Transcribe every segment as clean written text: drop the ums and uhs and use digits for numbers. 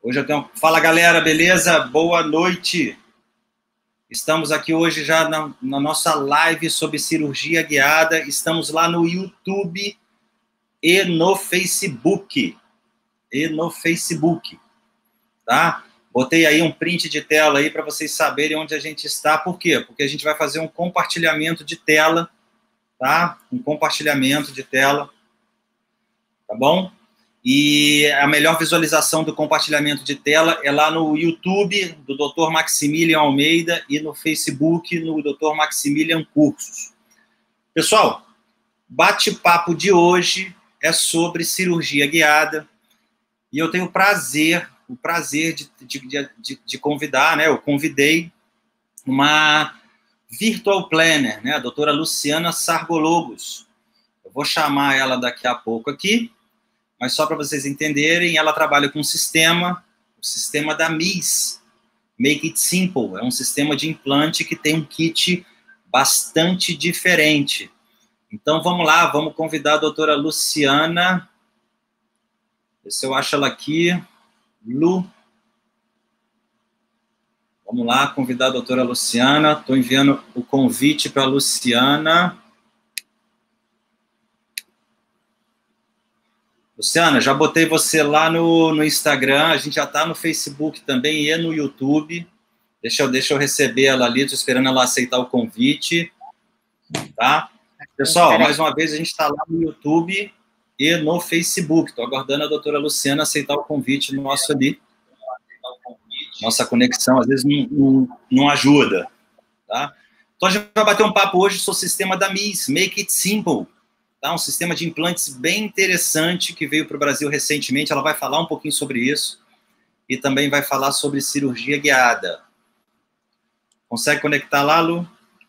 Hoje eu tenho... Fala, galera, beleza? Boa noite. Estamos aqui hoje já na nossa live sobre cirurgia guiada. Estamos lá no YouTube e no Facebook. Tá? Botei aí um print de tela aí para vocês saberem onde a gente está. Por quê? Porque a gente vai fazer um compartilhamento de tela, tá? Um compartilhamento de tela, tá bom? E a melhor visualização do compartilhamento de tela é lá no YouTube do Dr. Maximilian Almeida e no Facebook no Dr. Maximilian Cursos. Pessoal, bate-papo de hoje é sobre cirurgia guiada e eu tenho o prazer de convidar, né? Eu convidei uma virtual planner, né? A doutora Luciana Sargologos. Eu vou chamar ela daqui a pouco aqui. Mas só para vocês entenderem, ela trabalha com o sistema da MIS, Make It Simple. É um sistema de implante que tem um kit bastante diferente. Então, vamos lá, vamos convidar a doutora Luciana. Ver se eu acho ela aqui. Lu. Vamos lá, convidar a doutora Luciana. Estou enviando o convite para a Luciana. Luciana, já botei você lá no Instagram, a gente já está no Facebook também e no YouTube. Deixa eu receber ela ali, estou esperando ela aceitar o convite. Tá? Pessoal, mais uma vez a gente está lá no YouTube e no Facebook. Estou aguardando a doutora Luciana aceitar o convite nosso ali. Nossa conexão às vezes não ajuda. Tá? Então a gente vai bater um papo hoje sobre o sistema da MIS, Make It Simple. Tá, um sistema de implantes bem interessante que veio para o Brasil recentemente. Ela vai falar um pouquinho sobre isso e também vai falar sobre cirurgia guiada. Consegue conectar lá, Lu?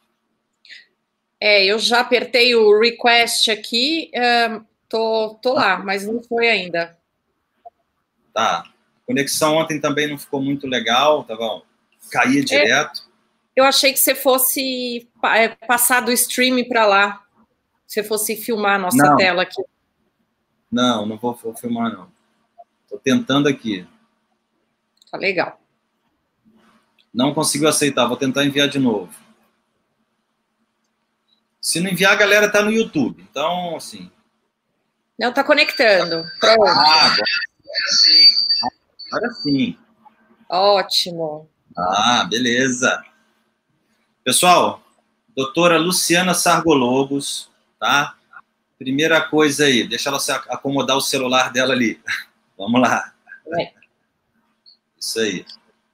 Eu já apertei o request aqui, tô lá, mas não foi ainda. Tá. A conexão ontem também não ficou muito legal, tá bom? Caía direto. Eu achei que você fosse passar do stream para lá. Se fosse filmar a nossa tela aqui. Não vou filmar, não. Estou tentando aqui. Tá legal. Não conseguiu aceitar, vou tentar enviar de novo. Se não enviar, a galera tá no YouTube. Então, assim... Não, tá conectando. Pronto. Agora sim. Ótimo. Beleza. Pessoal, doutora Luciana Sargologos, tá? Primeira coisa aí, deixa ela acomodar o celular dela ali. Vamos lá. Isso aí.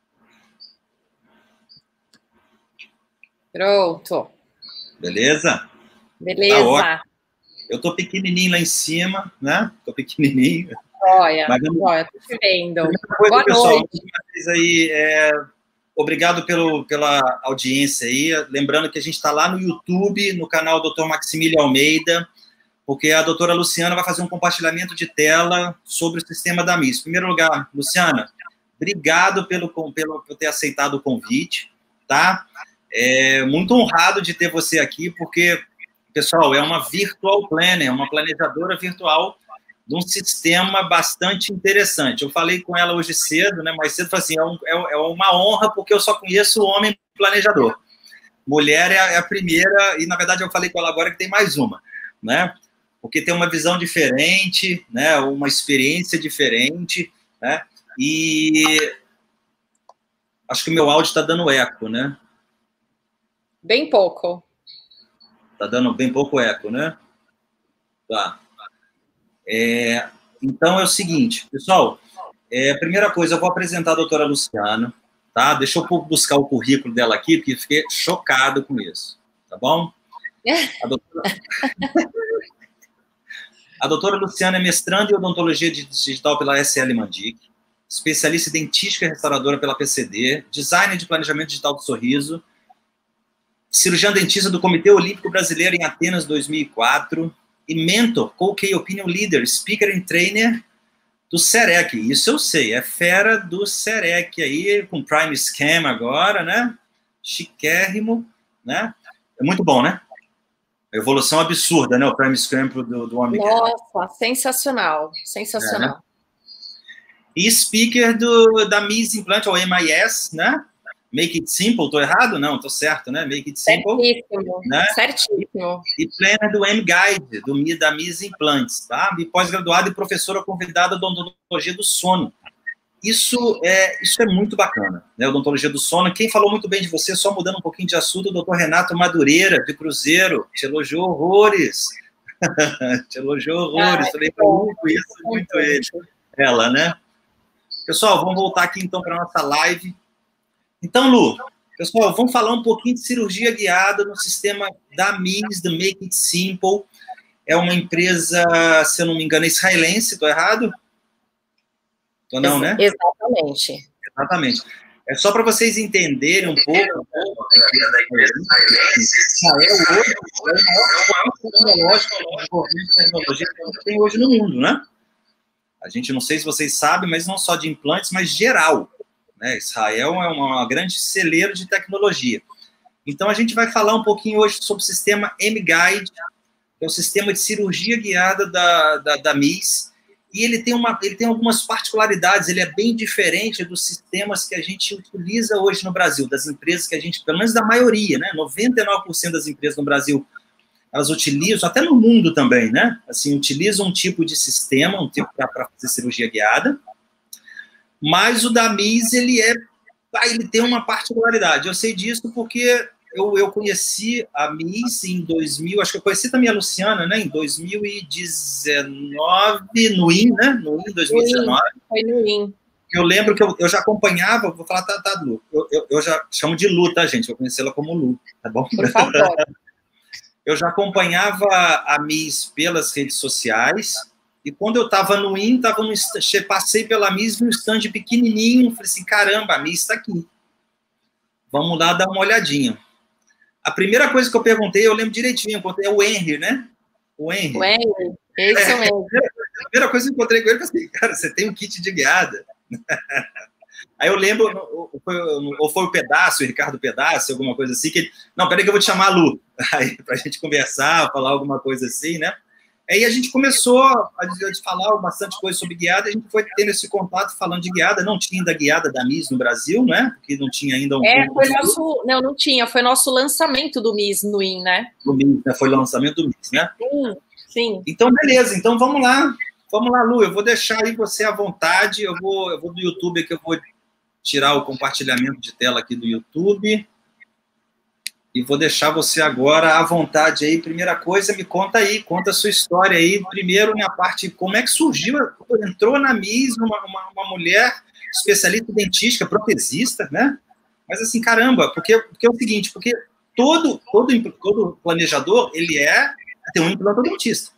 Pronto. Beleza? Beleza. Tá, eu tô pequenininho lá em cima, né? Tô pequenininho. Olha, tô te vendo. Boa pessoal, aí, obrigado pela audiência aí. Lembrando que a gente está lá no YouTube, no canal Dr. Maximilian Almeida, porque a doutora Luciana vai fazer um compartilhamento de tela sobre o sistema da MIS. Em primeiro lugar, Luciana, obrigado por ter aceitado o convite, tá? Muito honrado de ter você aqui, porque, pessoal, é uma virtual planner, uma planejadora virtual de um sistema bastante interessante. Eu falei com ela hoje cedo, né? Mais cedo, falei assim, é uma honra, porque eu só conheço homem planejador. Mulher é a primeira, e na verdade eu falei com ela agora que tem mais uma, né? Porque tem uma visão diferente, né? Uma experiência diferente, né? E acho que o meu áudio está dando eco, né? Bem pouco. Está dando bem pouco eco, né? Tá. Então é o seguinte, pessoal, a primeira coisa, eu vou apresentar a doutora Luciana, tá? Deixa eu buscar o currículo dela aqui, porque fiquei chocado com isso, tá bom? A doutora Luciana é mestranda em odontologia digital pela SL Mandic, especialista em dentística e restauradora pela PCD, designer de planejamento digital do sorriso, cirurgiã dentista do Comitê Olímpico Brasileiro em Atenas 2004, e mentor, co-key opinion leader, speaker and trainer do CEREC. Isso eu sei, é fera do CEREC aí, com Prime Scam agora, né? Chiquérrimo, né? É muito bom, né? Evolução absurda, né? O Prime Scam do homem. Nossa, sensacional, sensacional. e speaker da MIS Implant, ou MIS, né? Make It Simple, tô errado? Não, tô certo, né? Make It Simple. Certíssimo, né? certíssimo. E planner do M-Guide, da MIS Implantes, tá? E pós-graduada e professora convidada da odontologia do sono. Isso é muito bacana, né? Odontologia do sono. Quem falou muito bem de você, só mudando um pouquinho de assunto, o doutor Renato Madureira, de Cruzeiro, te elogiou horrores. Te elogiou horrores. Falei, conheço muito ela, né? Pessoal, vamos voltar aqui então para a nossa live. Então, Lu, pessoal, vamos falar um pouquinho de cirurgia guiada no sistema da MIS, do Make It Simple. É uma empresa, se eu não me engano, israelense, estou errado? Ou não, né? Exatamente. Exatamente. É só para vocês entenderem um pouco da empresa israelense. Israel hoje é o maior tecnológico de desenvolvimento de tecnologia que a gente tem hoje no mundo, né? A gente, não sei se vocês sabem, mas não só de implantes, mas geral. Né? Israel é uma grande celeiro de tecnologia. Então, a gente vai falar um pouquinho hoje sobre o sistema M-Guide, que é o sistema de cirurgia guiada da MIS, e ele tem algumas particularidades, ele é bem diferente dos sistemas que a gente utiliza hoje no Brasil, das empresas que a gente, pelo menos da maioria, né? 99% das empresas no Brasil, elas utilizam, até no mundo também, né? Assim, utilizam um tipo de sistema, um tipo para fazer cirurgia guiada, mas o da MIS, ele tem uma particularidade. Eu sei disso porque eu conheci a MIS em 2000, acho que eu conheci também a Luciana, né, em 2019, no IN, né, no IN 2019. Foi no IN. Eu lembro que eu já acompanhava, vou falar, tá, Lu, eu já chamo de Lu, tá, gente? Eu conheci ela como Lu, tá bom? Por favor. Eu já acompanhava a MIS pelas redes sociais, e quando eu estava no IN, passei pela MIS num stand pequenininho, falei assim, caramba, a MIS está aqui. Vamos lá dar uma olhadinha. A primeira coisa que eu perguntei, eu lembro direitinho, é o Henry, né? O Henry. O Henry, esse é o Henry. A primeira coisa que eu encontrei com ele, eu falei assim, cara, você tem um kit de guiada? Aí eu lembro, ou foi o Pedaço, o Ricardo Pedaço, alguma coisa assim, que ele, não, peraí que eu vou te chamar a Lu, aí pra gente conversar, falar alguma coisa assim, né? Aí a gente começou a falar bastante coisa sobre guiada, a gente foi tendo esse contato falando de guiada, não tinha ainda guiada da MIS no Brasil, né? Porque não tinha ainda um... não tinha, foi nosso lançamento do MIS no IN, né? Do MIS, né? Foi o lançamento do MIS, né? Sim. Então, beleza, então vamos lá, Lu, eu vou deixar aí você à vontade, eu vou do YouTube aqui, eu vou tirar o compartilhamento de tela aqui do YouTube, e vou deixar você agora à vontade aí. Primeira coisa, me conta aí, conta a sua história aí. Primeiro, na parte, como é que surgiu, entrou na MIS uma mulher especialista em dentística, protesista, né? Mas assim, caramba, porque é o seguinte, porque todo planejador, ele tem um implantodontista.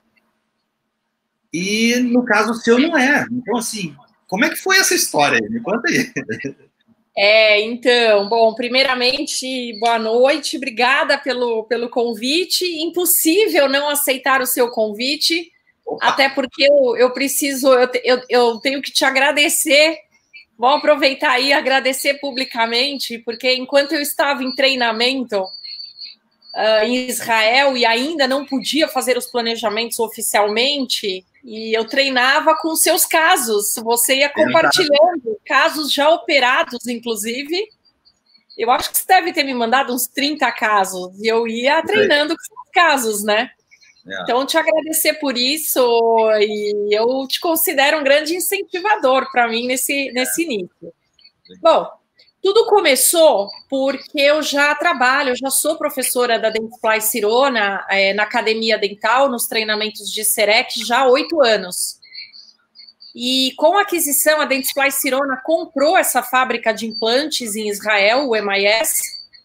E, no caso, o seu não é. Então, assim, como é que foi essa história aí? Me conta aí. Então, bom, primeiramente, boa noite, obrigada pelo convite. Impossível não aceitar o seu convite, até porque eu tenho que te agradecer. Vou aproveitar aí e agradecer publicamente, porque enquanto eu estava em treinamento em Israel e ainda não podia fazer os planejamentos oficialmente, e eu treinava com seus casos, você ia compartilhando casos já operados, inclusive. Eu acho que você deve ter me mandado uns 30 casos, e eu ia treinando com seus casos, né? Então, te agradecer por isso, e eu te considero um grande incentivador para mim nesse início. Bom, tudo começou porque eu já sou professora da Dentsply Sirona na Academia Dental, nos treinamentos de SEREC, já há 8 anos. E com a aquisição, a Dentsply Sirona comprou essa fábrica de implantes em Israel, o MIS,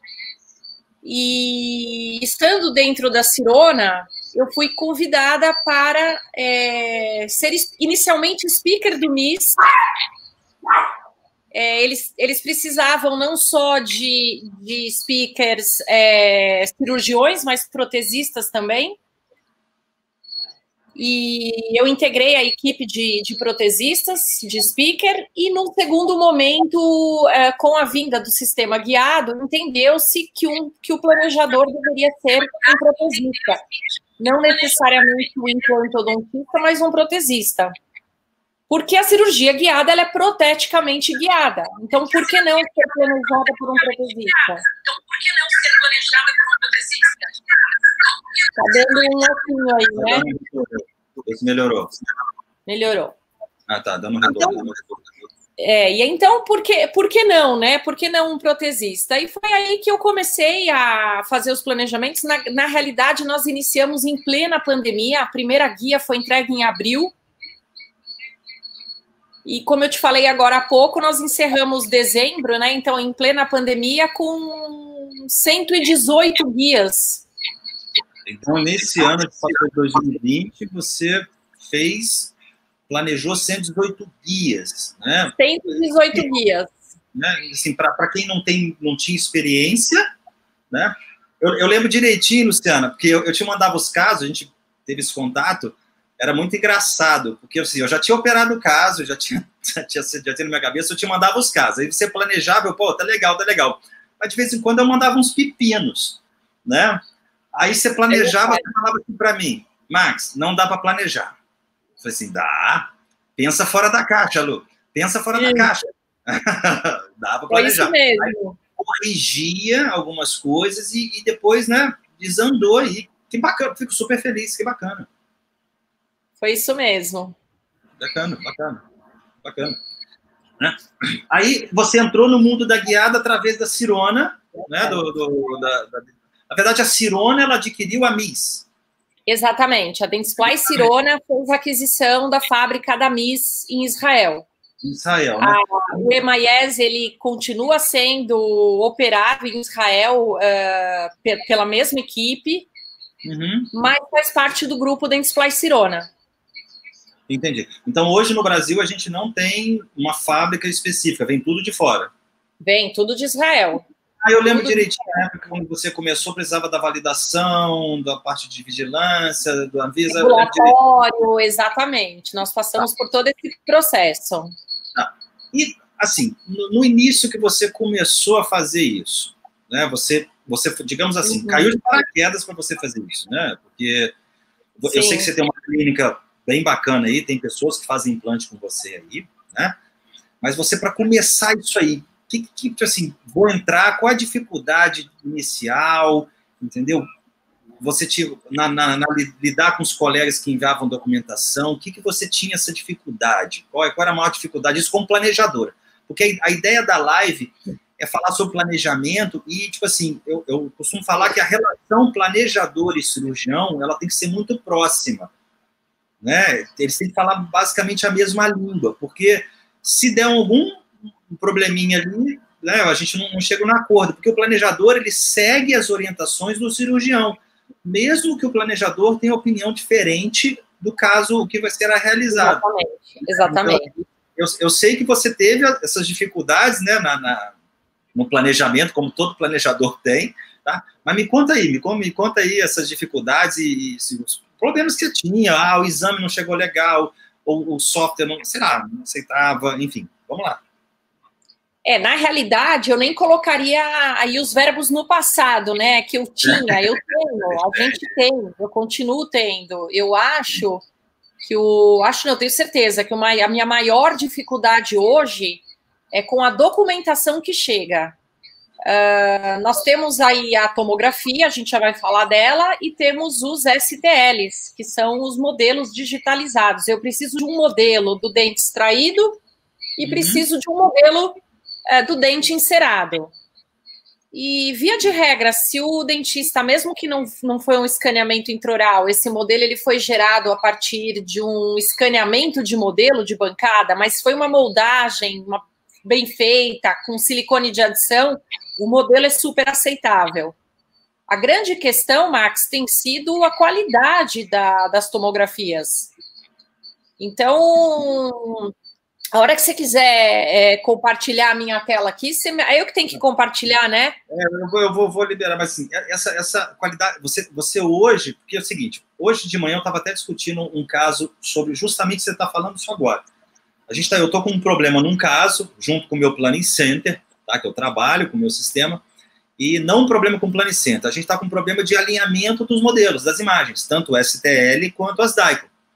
e estando dentro da Sirona, eu fui convidada para ser inicialmente speaker do MIS. Eles precisavam não só de speakers cirurgiões, mas protesistas também. E eu integrei a equipe de protesistas, de speaker, e no segundo momento, com a vinda do sistema guiado, entendeu-se que o planejador deveria ser um protesista. Não necessariamente um implantodontista, mas um protesista. Porque a cirurgia guiada, ela é proteticamente guiada. Então, por que não ser planejada por um protesista? Tá dando um louquinho aí, né? Isso melhorou. Melhorou. Ah, tá, dando um retorno. Então, e então, por que não, né? Por que não um protesista? E foi aí que eu comecei a fazer os planejamentos. Na realidade, nós iniciamos em plena pandemia. A primeira guia foi entregue em abril. E como eu te falei agora há pouco, nós encerramos dezembro, né? Então, em plena pandemia, com 118 guias. Então, nesse ano de 2020, você planejou 118 guias, né? 118 guias. Né? Assim, para quem não tinha experiência, né? Eu lembro direitinho, Luciana, porque eu te mandava os casos, a gente teve esse contato, era muito engraçado, porque assim, eu já tinha operado o caso, já tinha na minha cabeça, eu te mandava os casos, aí você planejava, pô, tá legal, mas de vez em quando eu mandava uns pepinos, né? Aí você planejava, você falava assim para mim, Max, não dá para planejar. Eu falei assim, dá, pensa fora da caixa, Lu, pensa fora da caixa. Dá para planejar. É isso mesmo. Aí, corrigia algumas coisas e depois, né, desandou aí. Que bacana, fico super feliz, que bacana. Foi isso mesmo. Bacana. Né? Aí você entrou no mundo da guiada através da Cirona, né? Na verdade, a Cirona, ela adquiriu a Miss. Exatamente. A Dentsply Cirona fez a aquisição da fábrica da Miss em Israel. Israel, né? O Emaes, ele continua sendo operado em Israel pela mesma equipe, mas faz parte do grupo Dentsply Cirona. Entendi. Então, hoje no Brasil, a gente não tem uma fábrica específica, vem tudo de fora. Vem tudo de Israel. Eu lembro direitinho, na época, quando você começou, precisava da validação, da parte de vigilância, do Anvisa. Regulatório, exatamente. Nós passamos por todo esse processo. E, assim, no início que você começou a fazer isso, né? Você digamos assim, caiu de paraquedas para você fazer isso, né? Porque eu sei que você tem uma clínica bem bacana aí, tem pessoas que fazem implante com você aí, né? Mas você, para começar isso aí, assim, vou entrar, qual a dificuldade inicial, entendeu? Você lidar com os colegas que enviavam documentação, o que você tinha essa dificuldade? Qual era a maior dificuldade? Isso como planejadora. Porque a ideia da live é falar sobre planejamento e, tipo assim, eu costumo falar que a relação planejador e cirurgião, ela tem que ser muito próxima, né? Eles têm que falar basicamente a mesma língua, porque se der algum probleminha ali, né, a gente não chega no acordo, porque o planejador, ele segue as orientações do cirurgião, mesmo que o planejador tenha opinião diferente do caso que vai ser realizado. Exatamente. Então, eu sei que você teve essas dificuldades, né, no planejamento, como todo planejador tem, tá? Mas me conta aí essas dificuldades e os problemas que você tinha, o exame não chegou legal, ou o software não aceitava, enfim, vamos lá. Na realidade, eu nem colocaria aí os verbos no passado, né, que eu tinha, eu tenho, a gente tem, eu continuo tendo. Eu acho que não, tenho certeza que a minha maior dificuldade hoje é com a documentação que chega. Nós temos aí a tomografia, a gente já vai falar dela, e temos os STLs, que são os modelos digitalizados. Eu preciso de um modelo do dente extraído e preciso de um modelo do dente encerado. E, via de regra, se o dentista, mesmo que não foi um escaneamento intraoral, esse modelo ele foi gerado a partir de um escaneamento de modelo de bancada, mas foi uma moldagem bem feita, com silicone de adição, o modelo é super aceitável. A grande questão, Max, tem sido a qualidade das tomografias. Então, a hora que você quiser compartilhar a minha tela aqui, é eu que tenho que compartilhar, né? Eu vou liberar, mas assim, essa qualidade, você hoje, porque é o seguinte, hoje de manhã eu estava até discutindo um caso sobre justamente o que você está falando isso agora. Eu estou com um problema num caso, junto com o meu Planning Center, tá, que eu trabalho com o meu sistema, e não um problema com o Planning Center, a gente está com um problema de alinhamento dos modelos, das imagens, tanto o STL quanto as DICOM.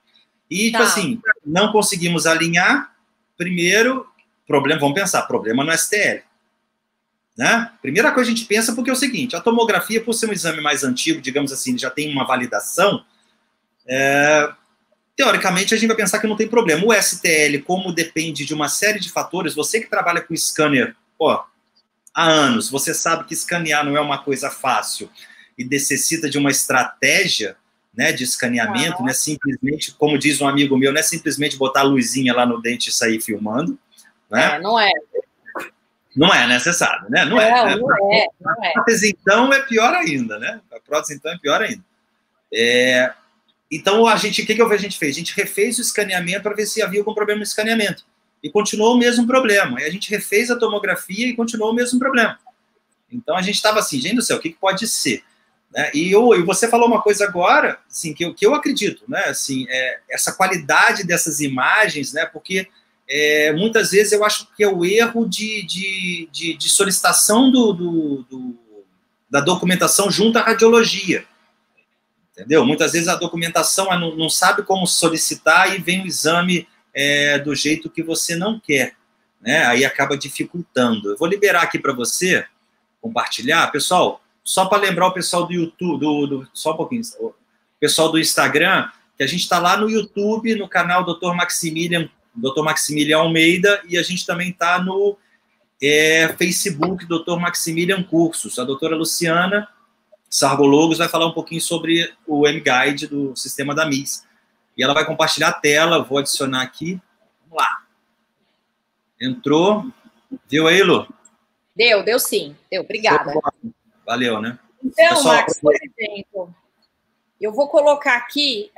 E, tipo assim, não conseguimos alinhar, primeiro, problema, vamos pensar, problema no STL. Né? Primeira coisa que a gente pensa, porque é o seguinte, a tomografia, por ser um exame mais antigo, digamos assim, já tem uma validação, teoricamente a gente vai pensar que não tem problema. O STL, como depende de uma série de fatores, você que trabalha com scanner, há anos, você sabe que escanear não é uma coisa fácil e necessita de uma estratégia, né, de escaneamento, não é simplesmente, como diz um amigo meu, não é simplesmente botar a luzinha lá no dente e sair filmando. Né? Não é. Não é, né? Você sabe, né? Não é. Né? Não é. A prótese, então, é pior ainda, né? A prótese, então, é pior ainda. Então, o que a gente fez? A gente refez o escaneamento para ver se havia algum problema no escaneamento. E continuou o mesmo problema. E a gente refez a tomografia e continuou o mesmo problema. Então, a gente estava assim, gente do céu, o que pode ser? Né? E você falou uma coisa agora, assim, que eu acredito, né? Assim, essa qualidade dessas imagens, né? Porque muitas vezes eu acho que é o erro de solicitação da documentação junto à radiologia. Entendeu? Muitas vezes a documentação não sabe como solicitar e vem o exame do jeito que você não quer. Né? Aí acaba dificultando. Eu vou liberar aqui para você compartilhar. Pessoal, só para lembrar o pessoal do YouTube, só um pouquinho, o pessoal do Instagram, que a gente está lá no YouTube, no canal Dr. Maximilian Almeida, e a gente também está no Facebook Dr. Maximilian Cursos. A doutora Luciana Sargologos vai falar um pouquinho sobre o M-Guide do sistema da MIS. E ela vai compartilhar a tela, vou adicionar aqui. Vamos lá. Entrou. Viu aí, Lu? Deu sim. Deu, obrigada. Valeu, né? Então, pessoal, Max, por exemplo, eu vou colocar aqui...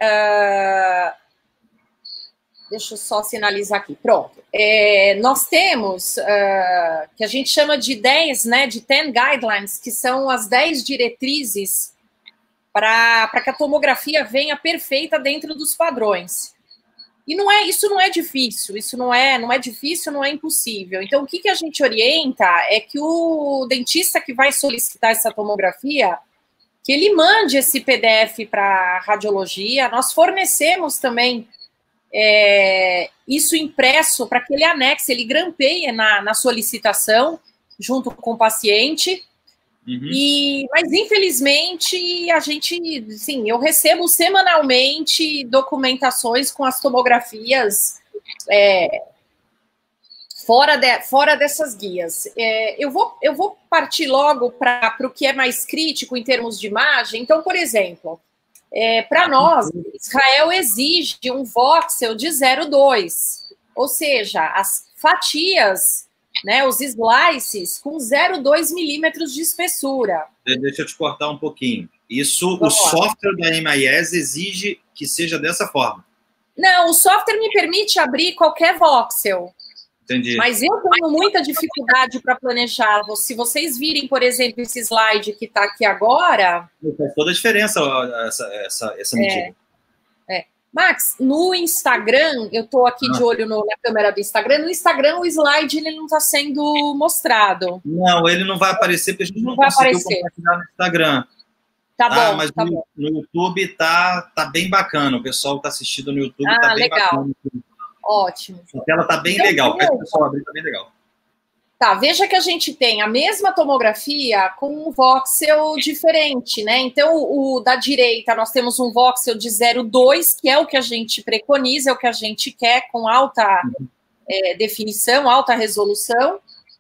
Deixa eu só sinalizar aqui. Pronto. Nós temos, que a gente chama de 10, né, de 10 guidelines, que são as 10 diretrizes para que a tomografia venha perfeita dentro dos padrões. E isso não é difícil, não é difícil, não é impossível. Então, o que a gente orienta é que o dentista que vai solicitar essa tomografia, que ele mande esse PDF para a radiologia. Nós fornecemos também isso impresso para que ele anexe, ele grampeie na solicitação junto com o paciente. Uhum. Mas infelizmente a gente, sim, eu recebo semanalmente documentações com as tomografias fora dessas guias. Eu vou partir logo para o que é mais crítico em termos de imagem. Então, por exemplo, para nós, Israel exige um voxel de 0,2, ou seja, as fatias, né, os slices com 0,2 milímetros de espessura. Deixa eu te cortar um pouquinho. Isso, o software da MIS exige que seja dessa forma. Não, o software me permite abrir qualquer voxel. Entendi. Mas eu tenho muita dificuldade para planejar. Se vocês virem, por exemplo, esse slide que está aqui agora... Faz toda a diferença essa medida. Max, no Instagram, eu estou aqui de olho na câmera do Instagram, no Instagram o slide ele não está sendo mostrado. Não, ele não vai aparecer porque a gente não conseguiu compartilhar no Instagram. Tá bom, mas tá bom. No YouTube tá bem bacana, o pessoal está assistindo no YouTube, tá bem legal. Bacana. Ótimo. A tela tá bem legal, pede o pessoal abrir, tá bem legal. Tá, veja que a gente tem a mesma tomografia com um voxel diferente, né? Então, o da direita, nós temos um voxel de 0,2, que é o que a gente preconiza, é o que a gente quer, com alta definição, alta resolução.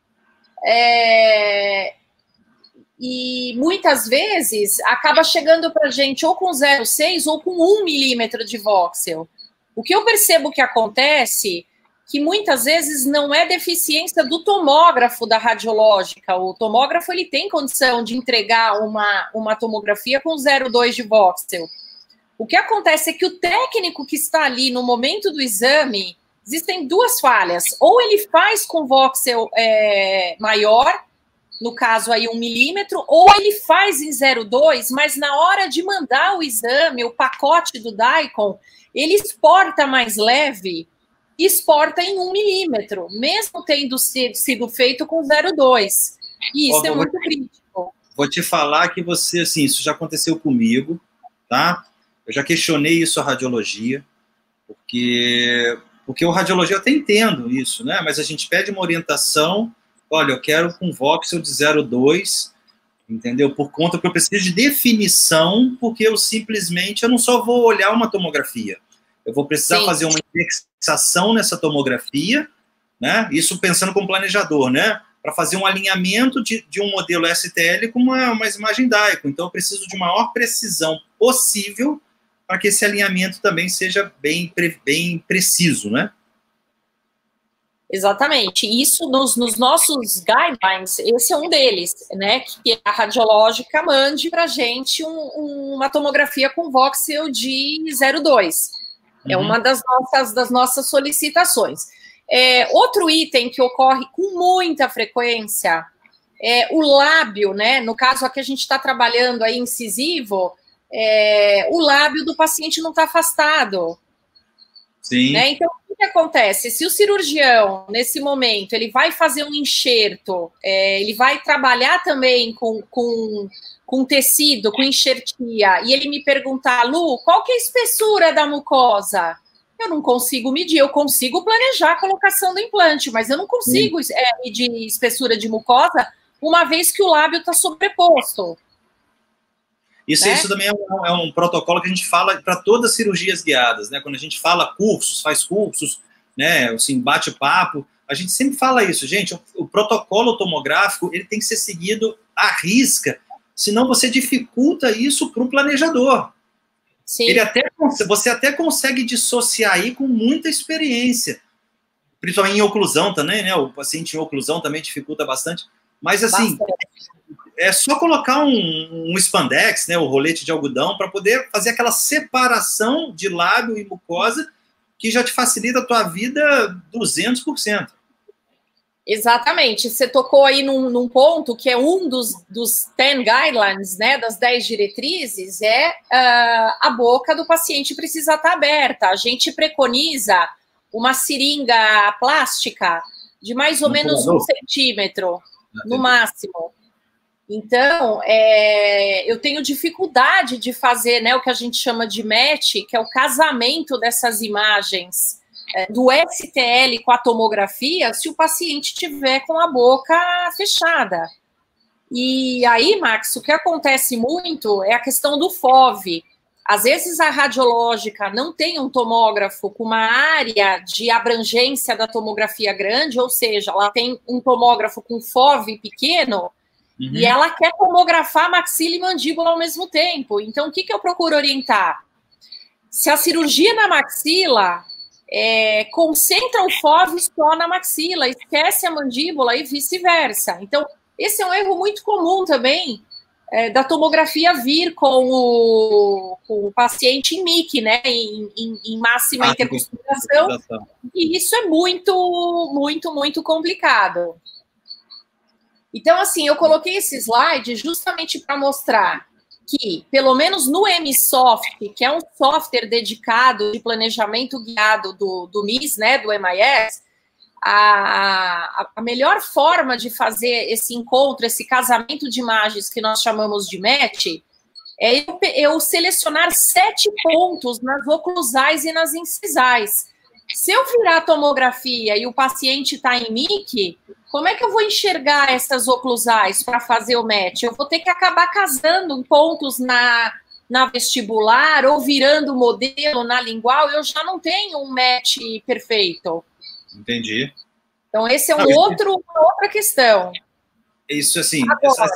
E muitas vezes acaba chegando para a gente ou com 0,6 ou com 1 milímetro de voxel. O que eu percebo que acontece, que muitas vezes não é deficiência do tomógrafo da radiológica. O tomógrafo ele tem condição de entregar uma tomografia com 0,2 de voxel. O que acontece é que o técnico que está ali no momento do exame, existem duas falhas. Ou ele faz com voxel maior, no caso aí 1 milímetro, ou ele faz em 0,2, mas na hora de mandar o exame, o pacote do DICOM, ele exporta mais leve, exporta em 1 milímetro, mesmo tendo sido feito com 0,2. E isso é muito crítico. Vou te falar que você, assim, isso já aconteceu comigo, tá? Eu já questionei isso à radiologia. Porque o radiologia eu até entendo isso, né? Mas a gente pede uma orientação, olha, eu quero com voxel de 0,2, entendeu? Por conta que eu preciso de definição, porque eu não só vou olhar uma tomografia, eu vou precisar fazer uma indexação nessa tomografia, né? Isso pensando como planejador, né? Para fazer um alinhamento de um modelo STL com uma imagem DICOM. Então, eu preciso de maior precisão possível para que esse alinhamento também seja bem preciso, né? Exatamente. Isso nos nossos guidelines, esse é um deles, né? Que a radiológica mande para a gente uma tomografia com voxel de 0,2. É uma das nossas solicitações. Outro item que ocorre com muita frequência é o lábio, né? No caso aqui a gente está trabalhando aí incisivo, o lábio do paciente não está afastado. Sim. Né? Então, o que acontece? Se o cirurgião, nesse momento, ele vai fazer um enxerto, ele vai trabalhar também com tecido, com enxertia, e ele me perguntar, Lu, qual que é a espessura da mucosa? Eu não consigo medir, eu consigo planejar a colocação do implante, mas eu não consigo medir espessura de mucosa, uma vez que o lábio está sobreposto. Isso também é um protocolo que a gente fala para todas as cirurgias guiadas, né? Quando a gente fala faz cursos, né? Assim, bate-papo, a gente sempre fala isso, gente. O protocolo tomográfico ele tem que ser seguido à risca, senão você dificulta isso para o planejador. Sim. Você até consegue dissociar aí com muita experiência, principalmente em oclusão também, né? O paciente em oclusão também dificulta bastante, mas assim. É só colocar um spandex, né, o rolete de algodão, para poder fazer aquela separação de lábio e mucosa que já te facilita a tua vida 200%. Exatamente. Você tocou aí num ponto que é um dos 10 guidelines, né, das 10 diretrizes, a boca do paciente precisa estar aberta. A gente preconiza uma seringa plástica de mais ou menos 1 centímetro, no máximo. Então, eu tenho dificuldade de fazer, né, o que a gente chama de match, que é o casamento dessas imagens do STL com a tomografia, se o paciente tiver com a boca fechada. E aí, Max, o que acontece muito é a questão do FOV. Às vezes a radiológica não tem um tomógrafo com uma área de abrangência da tomografia grande, ou seja, ela tem um tomógrafo com FOV pequeno, e ela quer tomografar maxila e mandíbula ao mesmo tempo. Então, o que eu procuro orientar? Se a cirurgia na maxila concentra o FOV só na maxila, esquece a mandíbula e vice-versa. Então, esse é um erro muito comum também da tomografia vir com o paciente em MIC, né? Em máxima intercosturação. E isso é muito, muito, muito complicado. Então, assim, eu coloquei esse slide justamente para mostrar que, pelo menos no MSoft, que é um software dedicado de planejamento guiado do MIS, né, do MIS, a melhor forma de fazer esse encontro, esse casamento de imagens que nós chamamos de match, é eu selecionar 7 pontos nas oclusais e nas incisais. Se eu virar a tomografia e o paciente está em MIC, como é que eu vou enxergar essas oclusais para fazer o match? Eu vou ter que acabar casando pontos na vestibular ou virando o modelo na lingual, eu já não tenho um match perfeito. Entendi. Então, esse é uma outra questão. Isso, assim,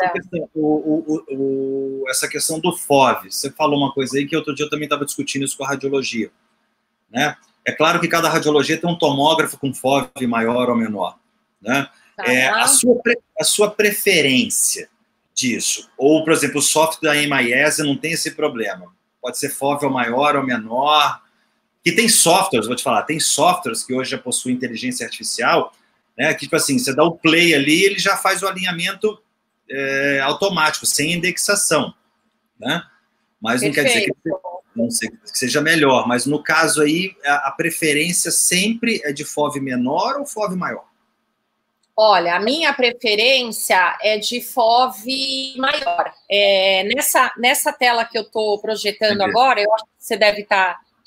essa questão do FOV, você falou uma coisa aí que outro dia eu também estava discutindo isso com a radiologia, né? É claro que cada radiologia tem um tomógrafo com FOV maior ou menor, né? A sua preferência disso, ou, por exemplo, o software da MIS não tem esse problema, pode ser FOV ou maior ou menor, que tem softwares, vou te falar, tem softwares que hoje já possuem inteligência artificial, né, que, tipo assim, você dá o play ali, ele já faz o alinhamento automático, sem indexação, né? Mas não quer dizer que seja melhor, mas no caso aí, a preferência sempre é de FOV menor ou FOV maior? Olha, a minha preferência é de FOV maior. Nessa tela que eu estou projetando agora, eu acho que você deve estar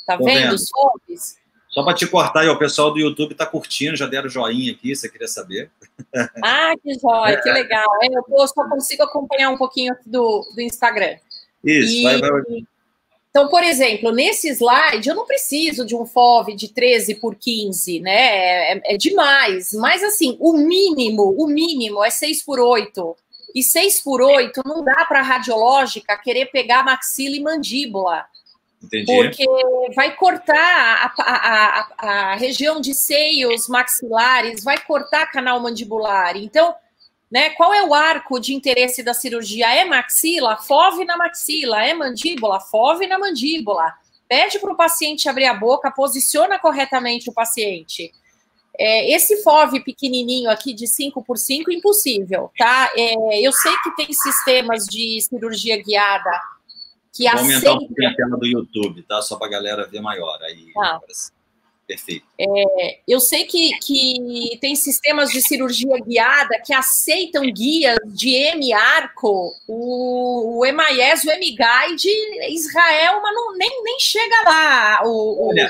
Tá vendo os FOVs? Só para te cortar aí, o pessoal do YouTube está curtindo, já deram joinha aqui, você queria saber. Ah, que joia, que legal. Eu só consigo acompanhar um pouquinho do Instagram. Isso, vai. Então, por exemplo, nesse slide, eu não preciso de um FOV de 13 por 15, né? É demais. Mas, assim, o mínimo é 6 por 8. E 6 por 8 não dá para a radiológica querer pegar maxila e mandíbula. Entendi. Porque vai cortar a região de seios maxilares, vai cortar canal mandibular. Então, né, qual é o arco de interesse da cirurgia? É maxila? FOV na maxila. É mandíbula? FOV na mandíbula. Pede para o paciente abrir a boca, posiciona corretamente o paciente. Esse FOV pequenininho aqui de 5 por 5, impossível, tá? Eu sei que tem sistemas de cirurgia guiada que vou aumentar um pouquinho a tela do YouTube, tá? Só para a galera ver maior. Aí, perfeito. Eu sei que tem sistemas de cirurgia guiada que aceitam guias de M-Arco, o MIS, o M-Guide, Israel, mas nem chega lá. Olha,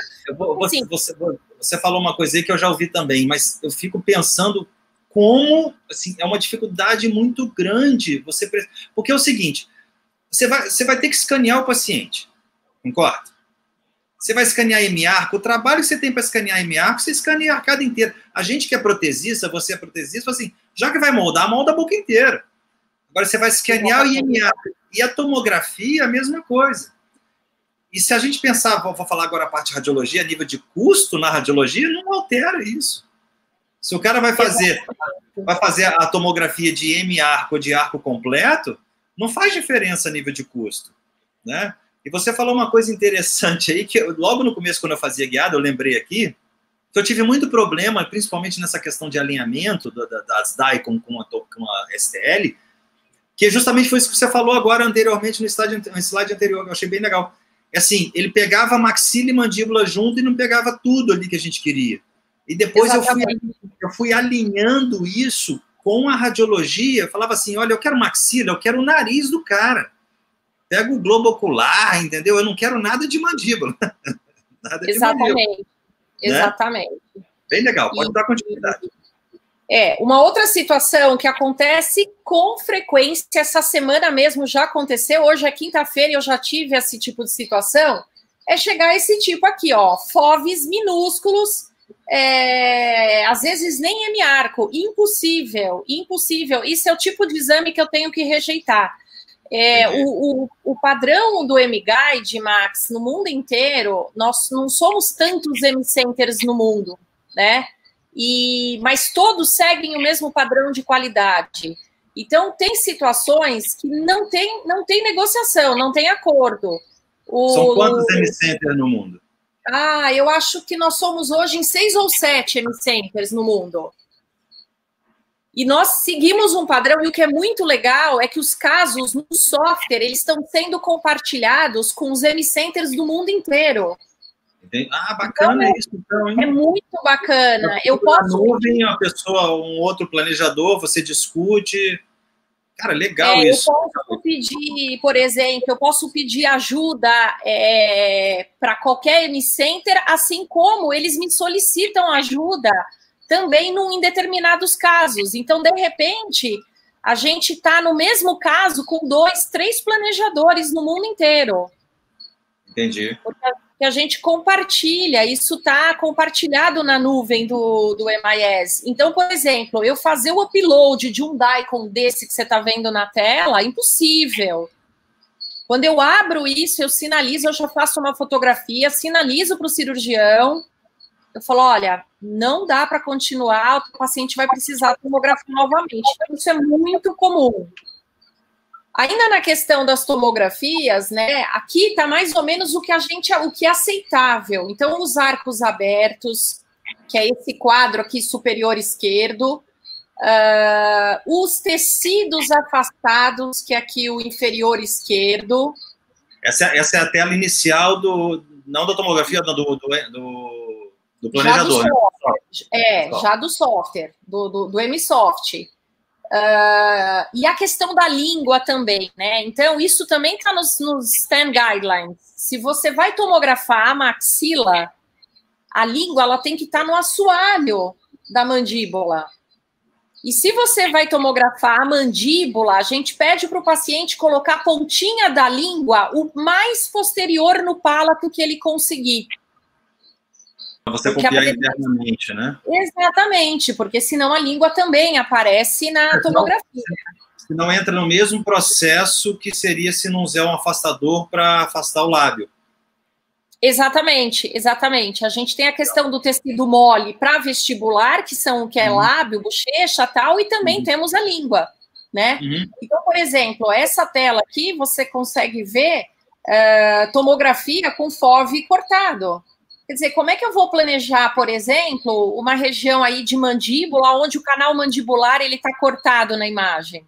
você falou uma coisa aí que eu já ouvi também, mas eu fico pensando como, assim, é uma dificuldade muito grande. Porque é o seguinte, você vai ter que escanear o paciente, concorda? Você vai escanear M-Arco, o trabalho que você tem para escanear M-Arco, você escaneia a arcada inteira. A gente que é protesista, você é protesista, assim, já que vai moldar, molda a boca inteira. Agora você vai escanear o M-Arco. E a tomografia, a mesma coisa. E se a gente pensar, vou falar agora a parte de radiologia, a nível de custo na radiologia, não altera isso. Se o cara vai fazer a tomografia de M-Arco ou de arco completo, não faz diferença a nível de custo, né? E você falou uma coisa interessante aí, que logo no começo, quando eu fazia guiada, eu lembrei aqui, que eu tive muito problema, principalmente nessa questão de alinhamento das DAI com a STL, que justamente foi isso que você falou agora anteriormente no slide anterior, que eu achei bem legal. É assim, ele pegava maxila e mandíbula junto e não pegava tudo ali que a gente queria. E depois eu fui alinhando isso com a radiologia, eu falava assim, olha, eu quero maxila, eu quero o nariz do cara. Pega o globo ocular, entendeu? Eu não quero nada de mandíbula. Nada de mandíbula, exatamente. Né? Bem legal, pode dar continuidade. Uma outra situação que acontece com frequência, essa semana mesmo já aconteceu, hoje é quinta-feira e eu já tive esse tipo de situação, é chegar esse tipo aqui, ó, FOVs minúsculos, às vezes nem M-Arco, impossível. Isso é o tipo de exame que eu tenho que rejeitar. O padrão do M-Guide, Max, no mundo inteiro, nós não somos tantos M-Centers no mundo, né? Mas todos seguem o mesmo padrão de qualidade. Então, tem situações que não tem negociação, não tem acordo. São quantos M-Centers no mundo? Eu acho que nós somos hoje em 6 ou 7 M-Centers no mundo. E nós seguimos um padrão, e o que é muito legal é que os casos no software, eles estão sendo compartilhados com os M-Centers do mundo inteiro. Bacana então, isso, então, hein? É muito bacana. Eu posso... Na nuvem, uma pessoa, um outro planejador, você discute. Cara, legal isso. Eu posso pedir, por exemplo, ajuda para qualquer M-Center, assim como eles me solicitam ajuda também em determinados casos. Então, de repente, a gente está no mesmo caso com 2, 3 planejadores no mundo inteiro. Entendi. Porque a gente compartilha, isso está compartilhado na nuvem do MIS. Então, por exemplo, eu fazer o upload de um DICOM desse que você está vendo na tela, impossível. Quando eu abro isso, eu sinalizo, eu já faço uma fotografia, sinalizo para o cirurgião, eu falo, olha, não dá para continuar, o paciente vai precisar tomografar novamente. Então, isso é muito comum. Ainda na questão das tomografias, né, aqui está mais ou menos o que é aceitável. Então, os arcos abertos, que é esse quadro aqui superior esquerdo, os tecidos afastados, que é aqui o inferior esquerdo. Essa é a tela inicial não da tomografia, do planejador. Já do software, do M-Soft. E a questão da língua também, né? Então, isso também está nos STEM Guidelines. Se você vai tomografar a maxila, a língua ela tem que estar no assoalho da mandíbula. E se você vai tomografar a mandíbula, a gente pede para o paciente colocar a pontinha da língua o mais posterior no palato que ele conseguir. Para você copiar internamente, né? Exatamente, porque senão a língua também aparece na tomografia. Se não entra no mesmo processo que seria se não usar um afastador para afastar o lábio. Exatamente, exatamente. A gente tem a questão do tecido mole para vestibular, que é lábio, bochecha, tal, e também temos a língua, né? Então, por exemplo, essa tela aqui, você consegue ver tomografia com FOV cortado. Quer dizer, como é que eu vou planejar, por exemplo, uma região aí de mandíbula, onde o canal mandibular ele está cortado na imagem?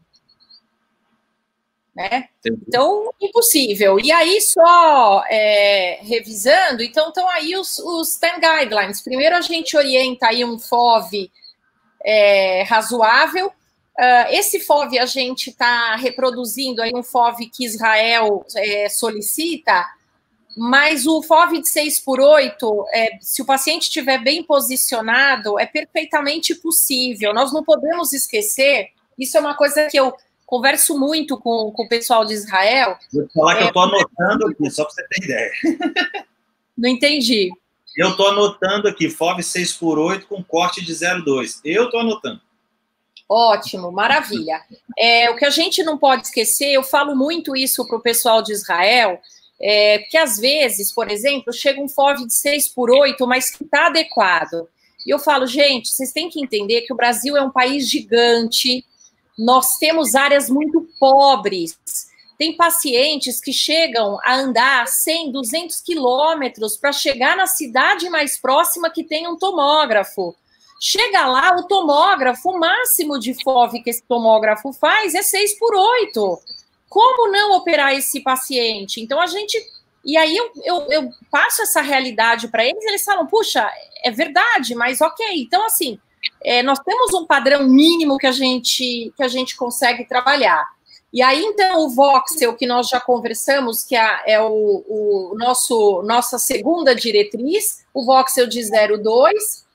Né? Então, impossível. E aí, só revisando, então estão aí os STEM Guidelines. Primeiro, a gente orienta aí um FOV razoável. Esse FOV a gente está reproduzindo aí um FOV que Israel solicita, mas o FOV de 6x8, se o paciente estiver bem posicionado, é perfeitamente possível. Nós não podemos esquecer, isso é uma coisa que eu converso muito com o pessoal de Israel. Vou falar que eu estou anotando aqui, só para você ter ideia. Não entendi. Eu estou anotando aqui, FOV 6x8 com corte de 0,2. Eu estou anotando. Ótimo, maravilha. O que a gente não pode esquecer, eu falo muito isso para o pessoal de Israel, que às vezes, por exemplo, chega um FOV de 6x8, mas que está adequado. E eu falo, gente, vocês têm que entender que o Brasil é um país gigante, nós temos áreas muito pobres, tem pacientes que chegam a andar 100, 200 quilômetros para chegar na cidade mais próxima que tem um tomógrafo. Chega lá, o tomógrafo, o máximo de FOV que esse tomógrafo faz é 6x8. Como não operar esse paciente? Então, e aí eu passo essa realidade para eles, eles falam, puxa, é verdade, mas ok. Então, assim, nós temos um padrão mínimo que a gente consegue trabalhar. E aí, então, o voxel, que nós já conversamos, que é nossa segunda diretriz, o voxel de 0,2.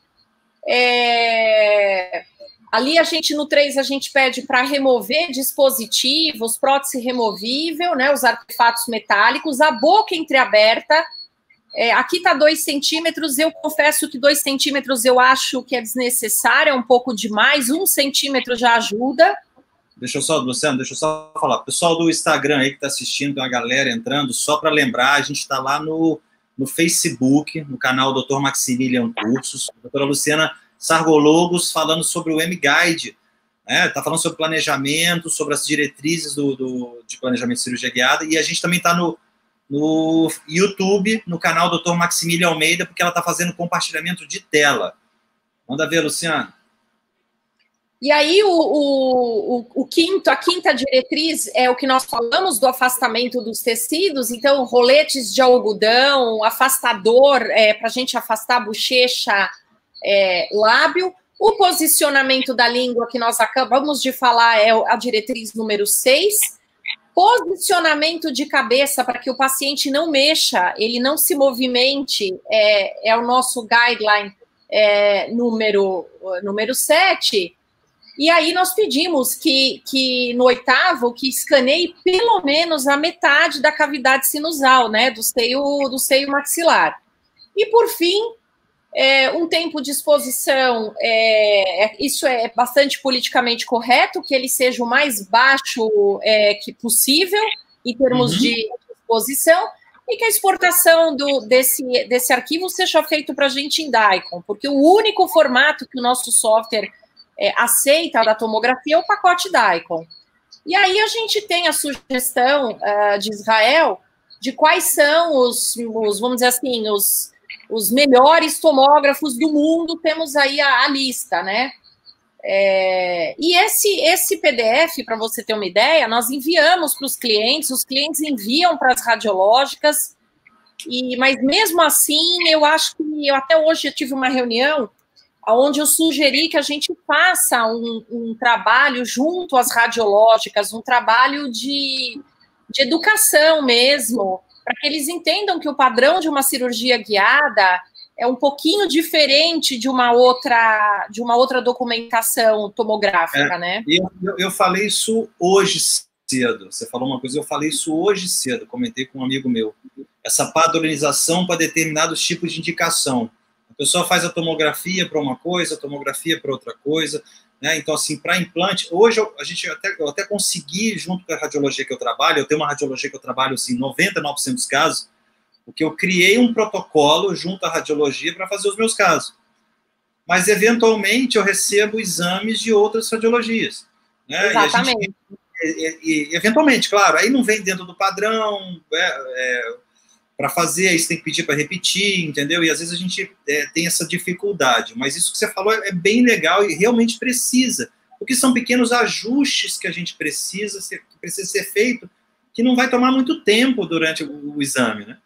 Ali no 3 a gente pede para remover dispositivos, prótese removível, né, os artefatos metálicos, a boca entreaberta. Aqui está 2 centímetros, eu confesso que 2 centímetros eu acho que é desnecessário, é um pouco demais, 1 centímetro já ajuda. Luciano, deixa eu só falar. Pessoal do Instagram aí que está assistindo, tem uma galera entrando, só para lembrar, a gente está lá no Facebook, no canal Dr. Maximilian Cursos, a doutora Luciana Sargologos falando sobre o M-Guide, né? Tá falando sobre planejamento, sobre as diretrizes de planejamento de cirurgia guiada, e a gente também está no YouTube, no canal Dr. Maximilian Almeida, porque ela está fazendo compartilhamento de tela. Manda ver, Luciana. E aí, a quinta diretriz é o que nós falamos do afastamento dos tecidos, então, roletes de algodão, afastador, para a gente afastar a bochecha, lábio. O posicionamento da língua, que nós acabamos de falar, é a diretriz número 6. Posicionamento de cabeça, para que o paciente não mexa, ele não se movimente, é o nosso guideline número 7. E aí nós pedimos que no 8º, que escaneie pelo menos a metade da cavidade sinusal, né, do seio maxilar. E, por fim, um tempo de exposição, isso é bastante politicamente correto, que ele seja o mais baixo que possível, em termos de exposição, e que a exportação desse arquivo seja feito para a gente em DICOM, porque o único formato que o nosso software aceita da tomografia é o pacote DICOM. E aí a gente tem a sugestão de Israel de quais são vamos dizer assim, os melhores tomógrafos do mundo, temos aí a lista, né? E esse PDF, para você ter uma ideia, nós enviamos para os clientes enviam para as radiológicas, mas mesmo assim, eu acho que até hoje eu tive uma reunião, onde eu sugeri que a gente faça um trabalho junto às radiológicas, um trabalho de educação mesmo, para que eles entendam que o padrão de uma cirurgia guiada é um pouquinho diferente de uma outra documentação tomográfica, né? Eu falei isso hoje cedo. Você falou uma coisa, eu falei isso hoje cedo, comentei com um amigo meu. Essa padronização para determinados tipos de indicação. A pessoa faz a tomografia para uma coisa, a tomografia para outra coisa, né? Então, assim, para implante, hoje eu até consegui, junto com a radiologia que eu trabalho, eu tenho uma radiologia que eu trabalho, assim, 99% dos casos, porque eu criei um protocolo junto à radiologia para fazer os meus casos. Mas, eventualmente, eu recebo exames de outras radiologias. Né? Exatamente. E, eventualmente, claro, aí não vem dentro do padrão, para fazer, aí você tem que pedir para repetir, entendeu? E às vezes a gente tem essa dificuldade, mas isso que você falou é bem legal e realmente precisa, porque são pequenos ajustes que a gente precisa ser feito, que não vai tomar muito tempo durante o exame, né?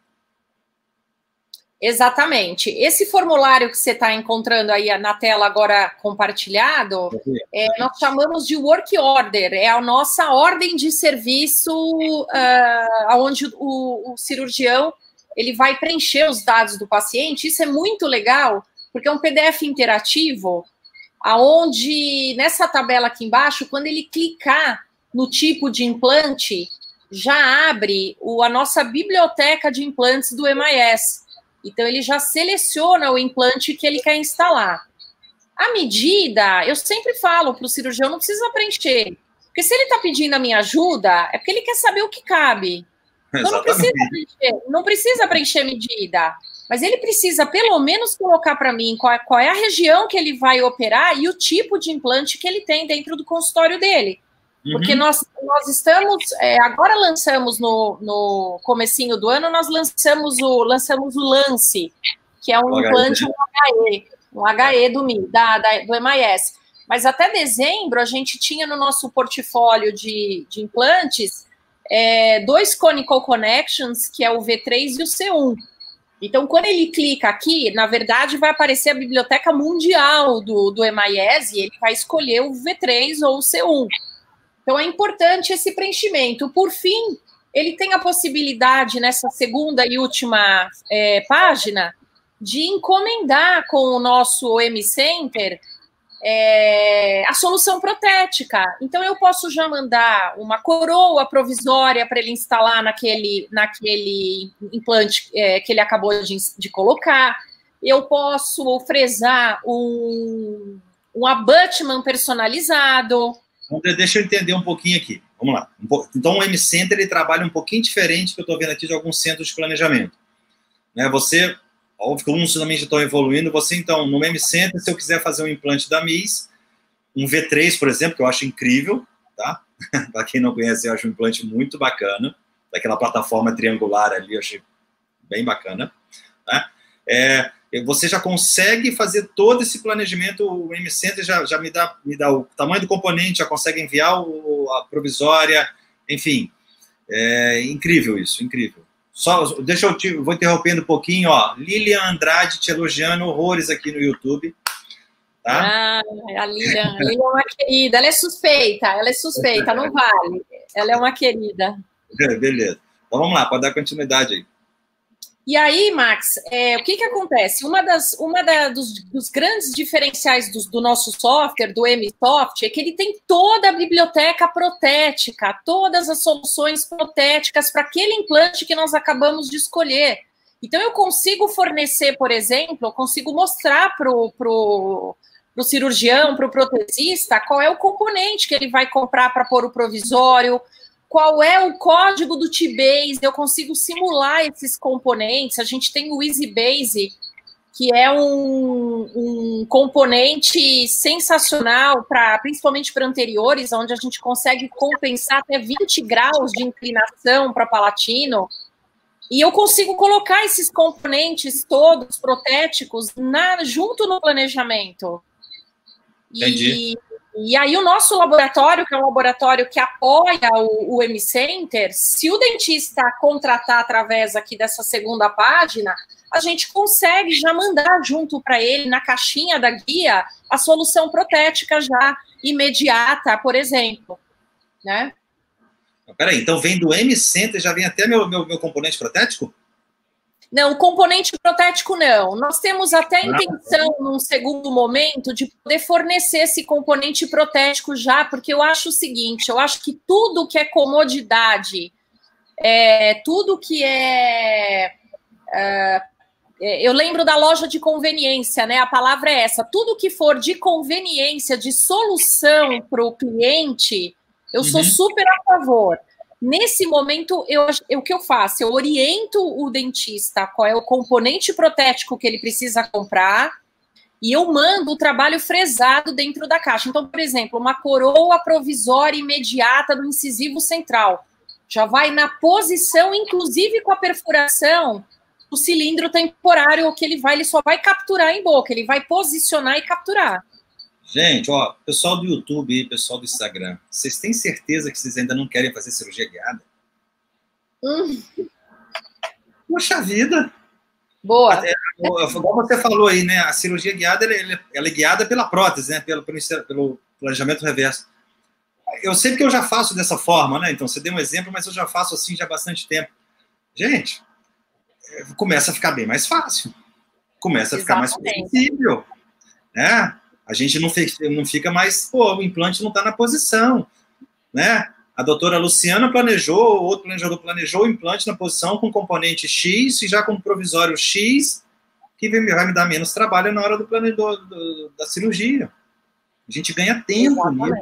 Exatamente. Esse formulário que você está encontrando aí na tela agora compartilhado, nós chamamos de work order, é a nossa ordem de serviço, onde o cirurgião ele vai preencher os dados do paciente. Isso é muito legal, porque é um PDF interativo, aonde nessa tabela aqui embaixo, quando ele clicar no tipo de implante, já abre a nossa biblioteca de implantes do MIS. Então, ele já seleciona o implante que ele quer instalar. A medida, eu sempre falo para o cirurgião, não precisa preencher. Porque se ele está pedindo a minha ajuda, é porque ele quer saber o que cabe. Então, não precisa preencher medida. Mas ele precisa, pelo menos, colocar para mim qual é a região que ele vai operar e o tipo de implante que ele tem dentro do consultório dele. Porque nós estamos, agora lançamos no comecinho do ano, nós lançamos o Lance, que é um implante, um HE do MIS. Mas até dezembro, a gente tinha no nosso portfólio de implantes 2 Conical Connections, que é o V3 e o C1. Então, quando ele clica aqui, na verdade, vai aparecer a biblioteca mundial do MIS e ele vai escolher o V3 ou o C1. Então, é importante esse preenchimento. Por fim, ele tem a possibilidade, nessa segunda e última página, de encomendar com o nosso M-Center a solução protética. Então, eu posso já mandar uma coroa provisória para ele instalar naquele implante que ele acabou de colocar. Eu posso fresar um abutment personalizado. Deixa eu entender um pouquinho aqui. Vamos lá. Então, o M-Center ele trabalha um pouquinho diferente que eu estou vendo aqui de alguns centros de planejamento. Né? Você, óbvio que uns também já estão evoluindo. Você, então, no M-Center, se eu quiser fazer um implante da MIS, um V3, por exemplo, que eu acho incrível, tá? Para quem não conhece, eu acho um implante muito bacana. Daquela plataforma triangular ali, eu achei bem bacana. Tá? Você já consegue fazer todo esse planejamento, o M-Center já me dá o tamanho do componente, já consegue enviar a provisória, enfim, incrível isso, incrível. Vou interrompendo um pouquinho, ó, Lilian Andrade te elogiando horrores aqui no YouTube. Tá? A Lilian é uma querida, ela é suspeita, não vale, ela é uma querida. Beleza, então vamos lá, pode dar continuidade aí. E aí, Max, o que acontece? Dos grandes diferenciais do nosso software, do MSoft, é que ele tem toda a biblioteca protética, todas as soluções protéticas para aquele implante que nós acabamos de escolher. Então, eu consigo fornecer, por exemplo, eu consigo mostrar para o cirurgião, para o protesista, qual é o componente que ele vai comprar para pôr o provisório, qual é o código do T-Base, eu consigo simular esses componentes. A gente tem o EasyBase, que é um componente sensacional, principalmente para anteriores, onde a gente consegue compensar até 20 graus de inclinação para palatino, e eu consigo colocar esses componentes todos protéticos junto no planejamento. Entendi. E aí o nosso laboratório, que é um laboratório que apoia o M-Center, se o dentista contratar através aqui dessa segunda página, a gente consegue já mandar junto para ele, na caixinha da guia, a solução protética já imediata, por exemplo, né? Peraí, então vem do M-Center, já vem até meu componente protético? Não, o componente protético não. Nós temos até a intenção, num segundo momento, de poder fornecer esse componente protético já, porque eu acho o seguinte, eu acho que tudo que é comodidade, tudo que eu lembro da loja de conveniência, né? A palavra é essa. Tudo que for de conveniência, de solução para o cliente, eu sou super a favor. Nesse momento, o que eu faço? Eu oriento o dentista qual é o componente protético que ele precisa comprar e eu mando o trabalho fresado dentro da caixa. Então, por exemplo, uma coroa provisória imediata do incisivo central. Já vai na posição, inclusive com a perfuração, o cilindro temporário que ele só vai capturar em boca, ele vai posicionar e capturar. Gente, ó, pessoal do YouTube e pessoal do Instagram, vocês têm certeza que vocês ainda não querem fazer cirurgia guiada? Poxa vida! Boa! Como você falou aí, né? A cirurgia guiada ela é guiada pela prótese, né? Pelo planejamento reverso. Eu sei que eu já faço dessa forma, né? Então, você deu um exemplo, mas eu já faço assim já há bastante tempo. Gente, começa a ficar bem mais fácil. Começa a ficar mais flexível, né? A gente não fica mais, o implante não está na posição, né? A doutora Luciana planejou, o outro planejador planejou o implante na posição com componente X e já com provisório X, que vai me dar menos trabalho na hora da cirurgia. A gente ganha tempo nisso.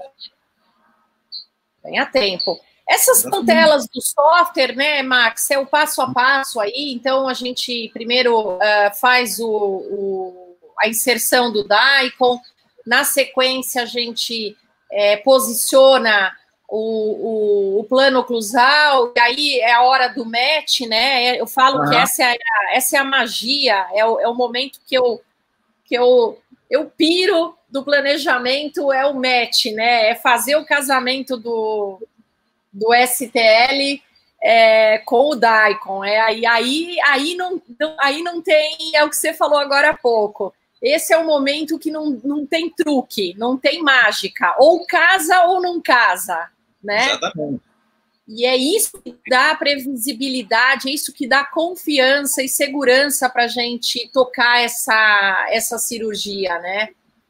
Ganha tempo. Essas são telas do software, né, Max? É o passo a passo aí. Então, a gente primeiro faz a inserção do Daikon. Na sequência, a gente posiciona o plano oclusal, e aí é a hora do match, né? Eu falo que essa é a magia, é o momento que eu piro do planejamento, é o match, né? É fazer o casamento do STL com o Daikon. Aí não tem, é o que você falou agora há pouco. Esse é o momento que não tem truque, não tem mágica. Ou casa ou não casa, né? Exatamente. E é isso que dá previsibilidade, é isso que dá confiança e segurança para a gente tocar essa cirurgia, né?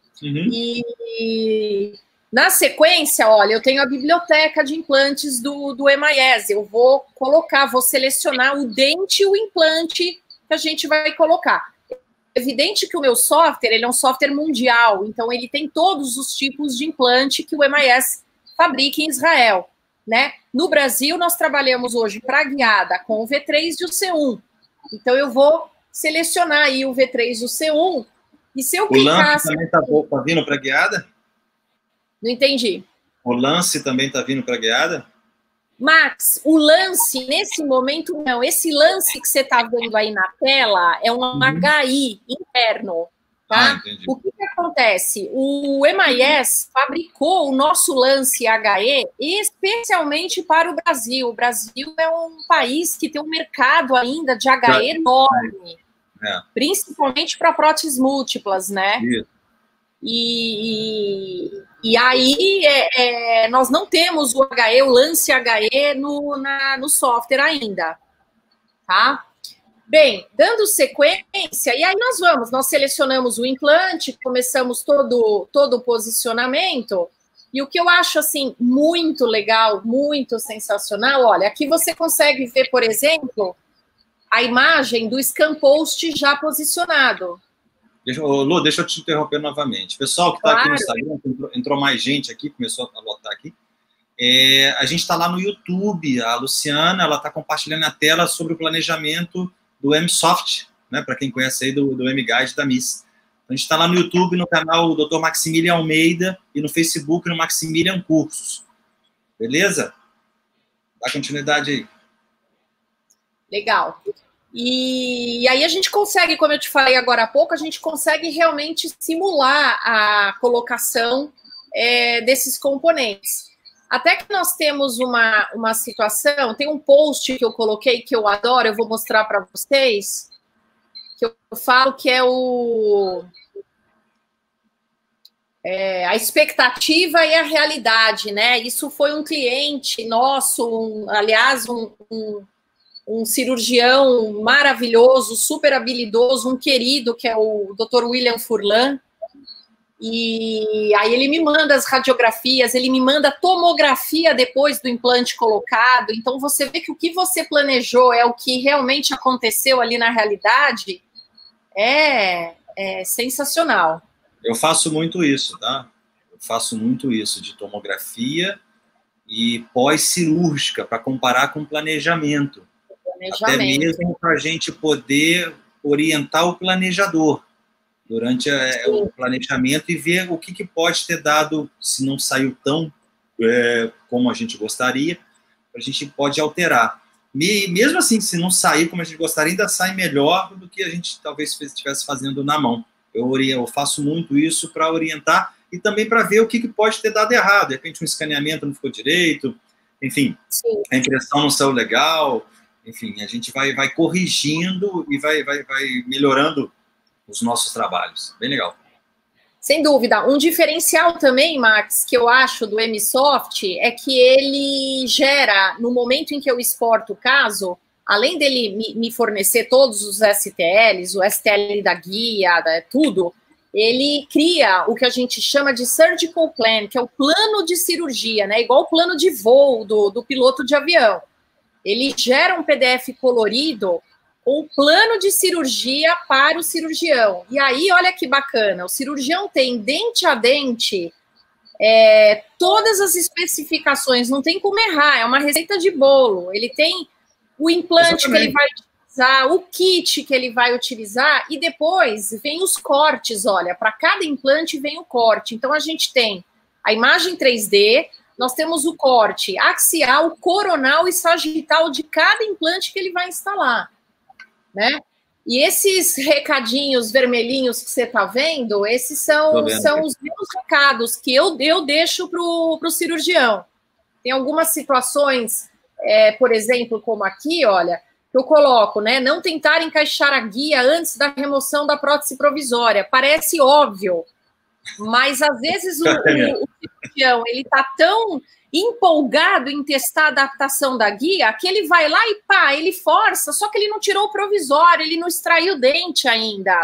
E na sequência, olha, eu tenho a biblioteca de implantes do Emaese. Eu vou selecionar o dente e o implante que a gente vai colocar. É evidente que o meu software, ele é um software mundial, então ele tem todos os tipos de implante que o Emaese fabrica em Israel, né? No Brasil, nós trabalhamos hoje para guiada com o V3 e o C1. Então, eu vou selecionar aí o V3 e o C1, e se eu clicar... O lance também está vindo para guiada? Não entendi. O lance também está vindo para guiada? Max, o lance, nesse momento, não. Esse lance que você está vendo aí na tela é um HI interno, tá? O que acontece? O Emaese fabricou o nosso lance HE especialmente para o Brasil. O Brasil é um país que tem um mercado ainda de HE enorme, principalmente para próteses múltiplas, né? Isso. E aí nós não temos o HE, o lance HE no software ainda, tá? Bem, dando sequência, e aí nós selecionamos o implante, começamos todo o posicionamento, e o que eu acho, assim, muito legal, muito sensacional, olha, aqui você consegue ver, por exemplo, a imagem do scan post já posicionado. Lu, deixa eu te interromper novamente. Pessoal que está aqui no Instagram, entrou mais gente aqui, começou a lotar aqui. A gente está lá no YouTube, a Luciana, ela está compartilhando a tela sobre o planejamento do M-Soft, né, para quem conhece aí do M-Guide da Miss. A gente está lá no YouTube, no canal do Dr. Maximilian Almeida e no Facebook, no Maximilian Cursos. Beleza? Dá continuidade aí. Legal. E aí a gente consegue, como eu te falei agora há pouco, a gente consegue realmente simular a colocação desses componentes. Até que nós temos uma situação, tem um post que eu coloquei que eu adoro, eu vou mostrar para vocês, que eu falo que é a expectativa e a realidade, né? Isso foi um cliente nosso, aliás, um cirurgião maravilhoso, super habilidoso, um querido, que é o Dr. William Furlan. E aí ele me manda as radiografias, ele me manda a tomografia depois do implante colocado. Então você vê que o que você planejou é o que realmente aconteceu ali na realidade. É sensacional. Eu faço muito isso, tá? Eu faço muito isso de tomografia e pós-cirúrgica para comparar com planejamento. Até mesmo para a gente poder orientar o planejador durante o planejamento e ver o que pode ter dado, se não saiu tão como a gente gostaria, a gente pode alterar. Mesmo assim, se não sair como a gente gostaria, ainda sai melhor do que a gente talvez estivesse fazendo na mão. Eu faço muito isso para orientar e também para ver o que pode ter dado errado. De repente, um escaneamento não ficou direito, enfim, sim, a impressão não saiu legal, enfim, a gente vai corrigindo e vai melhorando os nossos trabalhos. Bem legal. Sem dúvida. Um diferencial também, Max, que eu acho do M-Soft é que ele gera, no momento em que eu exporto o caso, além dele me fornecer todos os STLs, o STL da guia, tudo, ele cria o que a gente chama de surgical plan, que é o plano de cirurgia, né? Igual o plano de voo do piloto de avião. Ele gera um PDF colorido com o plano de cirurgia para o cirurgião. E aí, olha que bacana, o cirurgião tem dente a dente todas as especificações, não tem como errar, é uma receita de bolo. Ele tem o implante que ele vai utilizar, o kit que ele vai utilizar, e depois vem os cortes, olha, para cada implante vem o corte. Então, a gente tem a imagem 3D, nós temos o corte axial, coronal e sagital de cada implante que ele vai instalar, né? E esses recadinhos vermelhinhos que você está vendo, esses são os meus recados que eu deixo para o cirurgião. Tem algumas situações, por exemplo, como aqui, olha, que eu coloco, né? Não tentar encaixar a guia antes da remoção da prótese provisória. Parece óbvio, mas às vezes o cirurgião ele está tão empolgado em testar a adaptação da guia que ele vai lá e pá, ele força, só que ele não tirou o provisório, ele não extraiu o dente ainda.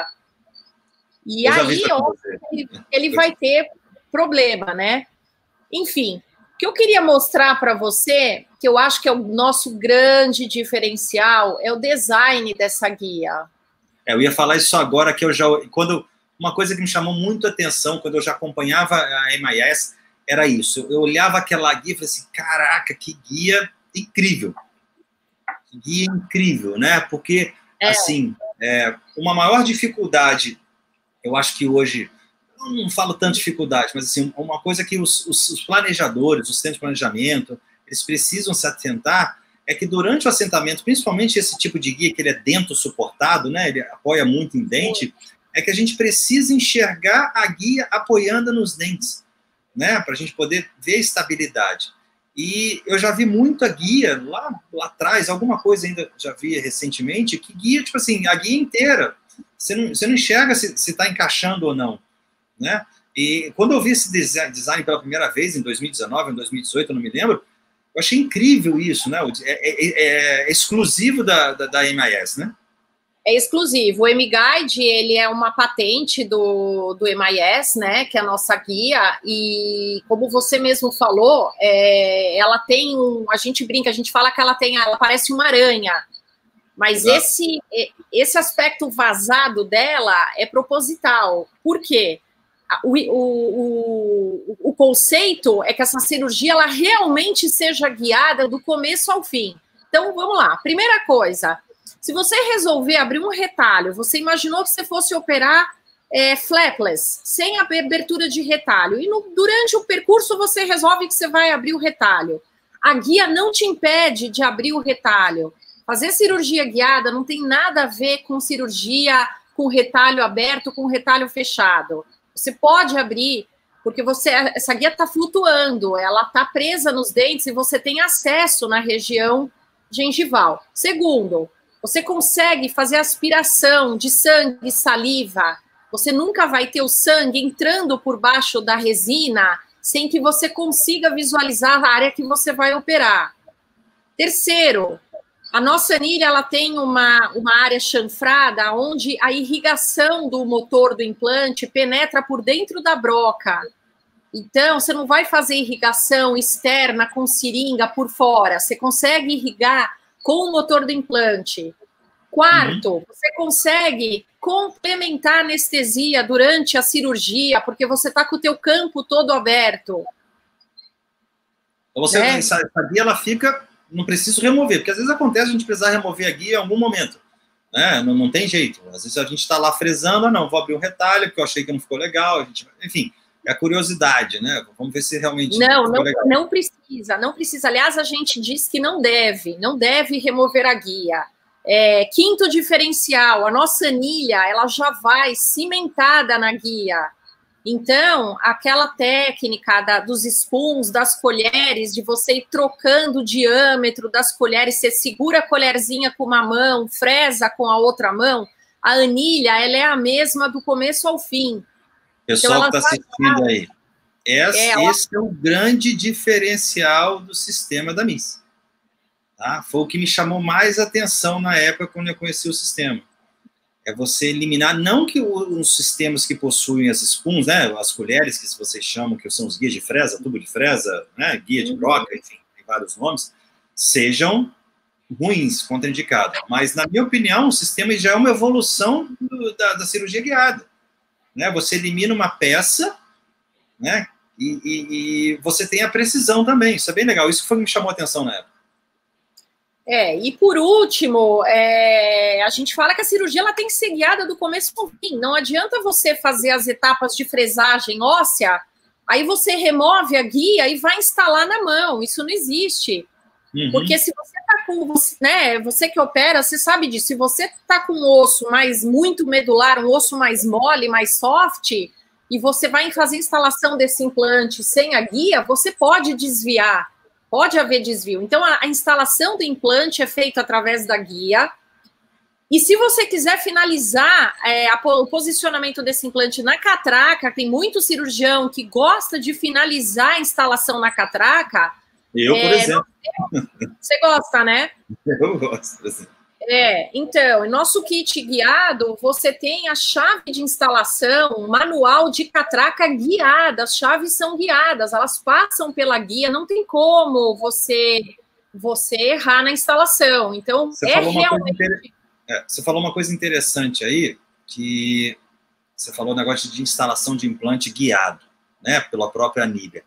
E aí, ó, ele vai ter problema, né? Enfim, o que eu queria mostrar para você, que eu acho que é o nosso grande diferencial, é o design dessa guia. Eu ia falar isso agora, que uma coisa que me chamou muito a atenção quando eu já acompanhava a MIS era isso. Eu olhava aquela guia e falei assim, caraca, que guia incrível. Que guia incrível, né? Porque, assim, uma maior dificuldade, eu acho que hoje, eu não falo tanto dificuldade, mas assim, uma coisa que os planejadores, os centros de planejamento, eles precisam se atentar é que durante o assentamento, principalmente esse tipo de guia, que ele é dento suportado, né? Ele apoia muito em dente, é que a gente precisa enxergar a guia apoiando nos dentes, né, para a gente poder ver a estabilidade. E eu já vi muita guia lá atrás, alguma coisa ainda já vi recentemente, que guia, tipo assim, a guia inteira, você não enxerga se está encaixando ou não, né? E quando eu vi esse design pela primeira vez, em 2019, em 2018, eu não me lembro, eu achei incrível isso, né? É exclusivo da MIS, né? É exclusivo. O M-Guide, ele é uma patente do MIS, né, que é a nossa guia, e como você mesmo falou, ela tem a gente brinca, a gente fala que ela parece uma aranha, mas esse aspecto vazado dela é proposital. Por quê? O conceito é que essa cirurgia, ela realmente seja guiada do começo ao fim. Então, vamos lá. Primeira coisa, se você resolver abrir um retalho, você imaginou que você fosse operar flapless, sem abertura de retalho, e durante o percurso você resolve que você vai abrir o retalho. A guia não te impede de abrir o retalho. Fazer cirurgia guiada não tem nada a ver com cirurgia com retalho aberto, com retalho fechado. Você pode abrir, porque essa guia está flutuando, ela está presa nos dentes e você tem acesso na região gengival. Segundo, Você consegue fazer aspiração de sangue e saliva. Você nunca vai ter o sangue entrando por baixo da resina sem que você consiga visualizar a área que você vai operar. Terceiro, a nossa anilha ela tem uma área chanfrada onde a irrigação do motor do implante penetra por dentro da broca. Então, você não vai fazer irrigação externa com seringa por fora. Você consegue irrigar com o motor do implante. Quarto, você consegue complementar a anestesia durante a cirurgia, porque você está com o teu campo todo aberto. Então, você, essa guia, ela fica... Não preciso remover, porque às vezes acontece a gente precisar remover a guia em algum momento. Né? Não tem jeito. Às vezes a gente está lá fresando, não, vou abrir um retalho, porque eu achei que não ficou legal. Enfim, é a curiosidade, né? Vamos ver se realmente não precisa. Aliás, a gente diz que não deve remover a guia. Quinto diferencial, a nossa anilha, ela já vai cimentada na guia. Então, aquela técnica dos spoons, das colheres, de você ir trocando o diâmetro das colheres, você segura a colherzinha com uma mão, fresa com a outra mão, a anilha, ela é a mesma do começo ao fim. Pessoal que está assistindo aí, esse é o grande diferencial do sistema da Miss. Tá? Foi o que me chamou mais atenção na época quando eu conheci o sistema. É você eliminar, não que os sistemas que possuem as spoons, né, as colheres que vocês chamam, que são os guias de fresa, tubo de fresa, né, guia de broca, enfim, tem vários nomes, sejam ruins, contraindicados. Mas, na minha opinião, o sistema já é uma evolução da cirurgia guiada. Né? Você elimina uma peça, né, e você tem a precisão também. Isso é bem legal. Isso foi o que me chamou a atenção na época. E por último, a gente fala que a cirurgia ela tem que ser guiada do começo ao fim. Não adianta você fazer as etapas de fresagem óssea, aí você remove a guia e vai instalar na mão. Isso não existe. Porque se você está com... né, você que opera, você sabe disso. Se você está com um osso muito medular, um osso mais mole, mais soft, e você vai fazer a instalação desse implante sem a guia, você pode desviar. Pode haver desvio. Então, a instalação do implante é feita através da guia. E se você quiser finalizar o posicionamento desse implante na catraca, tem muito cirurgião que gosta de finalizar a instalação na catraca. Eu, por exemplo. Você gosta, né? Eu gosto, por exemplo. Então, em nosso kit guiado, você tem a chave de instalação, manual de catraca guiada, as chaves são guiadas, elas passam pela guia, não tem como você errar na instalação. Então, você falou uma coisa interessante aí, que você falou o negócio de instalação de implante guiado, né, pela própria anilha.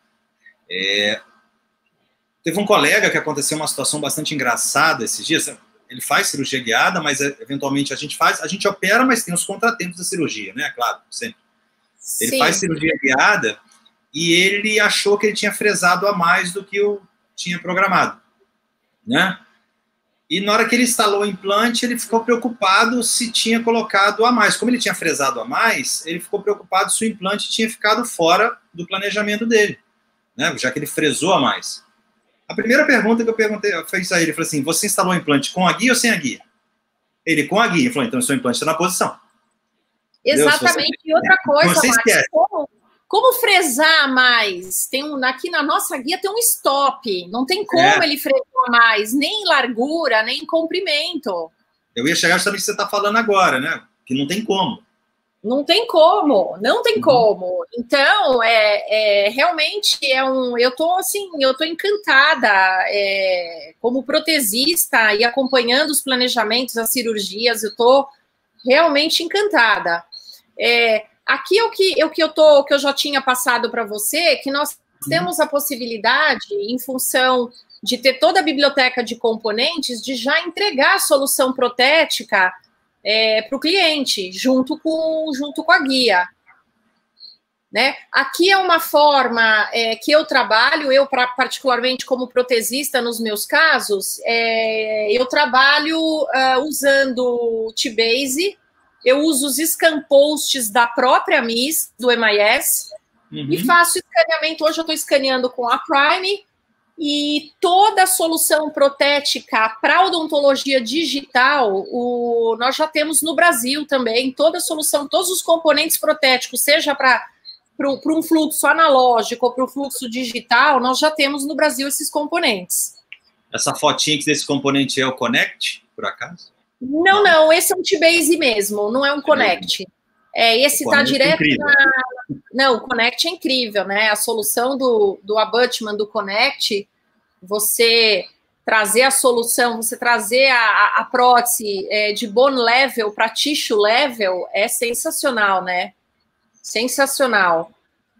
Teve um colega que aconteceu uma situação bastante engraçada esses dias. Ele faz cirurgia guiada, mas eventualmente a gente opera, mas tem os contratempos da cirurgia, né? Claro, sempre. Ele faz cirurgia guiada e ele achou que ele tinha fresado a mais do que eu tinha programado, né? E na hora que ele instalou o implante, ele ficou preocupado se tinha colocado a mais. Como ele tinha fresado a mais, ele ficou preocupado se o implante tinha ficado fora do planejamento dele, né? Já que ele fresou a mais. A primeira pergunta que eu fiz a ele, falei assim, você instalou o implante com a guia ou sem a guia? Ele, com a guia. Ele falou, então o seu implante está na posição. Exatamente. E outra coisa, Max, como fresar mais? Aqui na nossa guia tem um stop. Não tem como ele fresar mais, nem em largura, nem em comprimento. Eu ia chegar justamente o que você está falando agora, né? Que não tem como. Não tem como. Então, realmente eu tô encantada como protesista e acompanhando os planejamentos, as cirurgias, eu tô realmente encantada. Aqui o que eu já tinha passado para você, que nós temos a possibilidade, em função de ter toda a biblioteca de componentes, de já entregar a solução protética para o cliente, junto com a guia. Né? Aqui é uma forma que eu trabalho, particularmente como protesista nos meus casos, eu trabalho usando o T-Base, eu uso os scan posts da própria Miss, do MIS, e faço escaneamento. Hoje eu estou escaneando com a Prime, E toda a solução protética para odontologia digital, nós já temos no Brasil também, toda a solução, todos os componentes protéticos, seja para um fluxo analógico ou para o fluxo digital, nós já temos no Brasil esses componentes. Essa fotinha desse componente é o Connect, por acaso? Não, esse é um T-Base mesmo, não é um Connect. Esse está direto na... Não, o Connect é incrível, né? A solução do abutment do Connect, você trazer a solução, você trazer a prótese de bone level para tissue level é sensacional, né? Sensacional.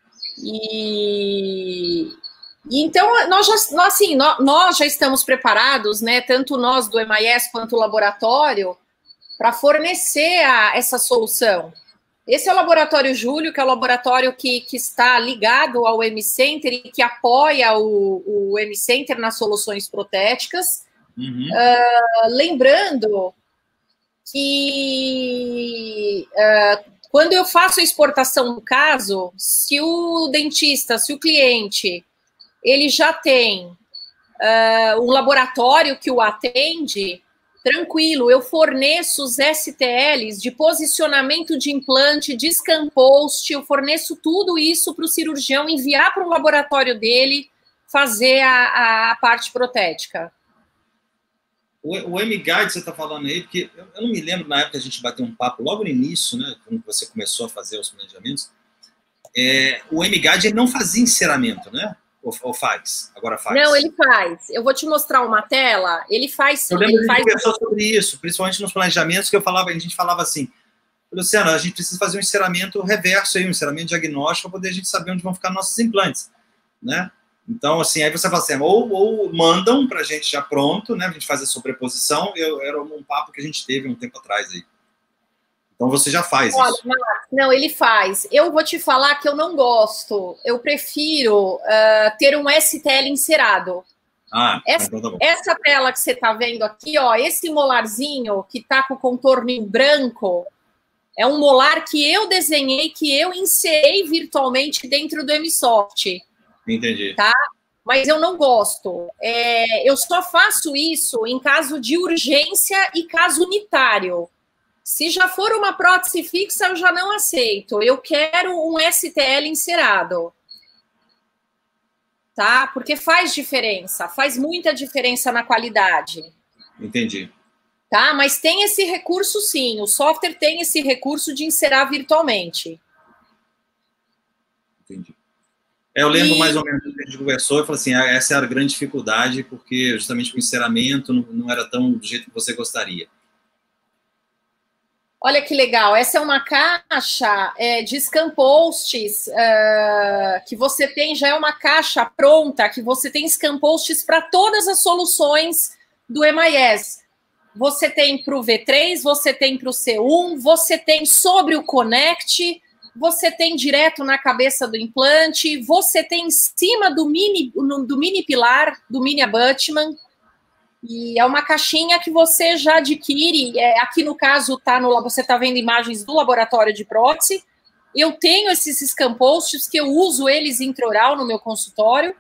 E então, nós já estamos preparados, né? Tanto nós do MIS quanto o laboratório, para fornecer essa solução. Esse é o Laboratório Júlio, que é o laboratório que está ligado ao M-Center e que apoia o M-Center nas soluções protéticas. Uhum. Lembrando que quando eu faço a exportação do caso, se o dentista, se o cliente, ele já tem um laboratório que o atende, tranquilo, eu forneço os STLs de posicionamento de implante, de scan post, eu forneço tudo isso para o cirurgião enviar para o laboratório dele fazer a parte protética. O M-Guide, você está falando aí, porque eu não me lembro, na época a gente bateu um papo logo no início, né, quando você começou a fazer os planejamentos, o M-Guide ele não fazia enceramento, né? Ou faz? Agora faz? Não, ele faz. Eu vou te mostrar uma tela. Ele faz sim. Eu lembro que a gente conversou sobre isso, principalmente nos planejamentos, que a gente falava assim, Luciano, a gente precisa fazer um enceramento reverso aí, um enceramento diagnóstico, para poder a gente saber onde vão ficar nossos implantes, né? Então, assim, aí você fala assim, ou mandam para a gente já pronto, né? A gente faz a sobreposição, era um papo que a gente teve um tempo atrás aí. Então, você já faz isso. Não, ele faz. Eu vou te falar que eu não gosto. Eu prefiro ter um STL encerado. Então tá bom. Essa tela que você está vendo aqui, ó, esse molarzinho que está com o contorno em branco, é um molar que eu desenhei, que eu inserei virtualmente dentro do MSoft. Entendi. Tá? Mas eu não gosto. Eu só faço isso em caso de urgência e caso unitário. Se já for uma prótese fixa, eu já não aceito. Eu quero um STL encerado. Tá? Porque faz diferença. Faz muita diferença na qualidade. Entendi. Tá? Mas tem esse recurso, sim. O software tem esse recurso de encerar virtualmente. Entendi. Eu lembro mais ou menos que a gente conversou e falou assim, essa era a grande dificuldade, porque justamente o enceramento não era tão do jeito que você gostaria. Olha que legal, essa é uma caixa de scan posts que você tem, já é uma caixa pronta, que você tem scan posts para todas as soluções do MIS. Você tem para o V3, você tem para o C1, você tem sobre o Connect, você tem direto na cabeça do implante, você tem em cima do mini pilar, do mini abutment. E é uma caixinha que você já adquire. Aqui no caso você está vendo imagens do laboratório de prótese. Eu tenho esses scan posts que eu uso eles intraoral no meu consultório.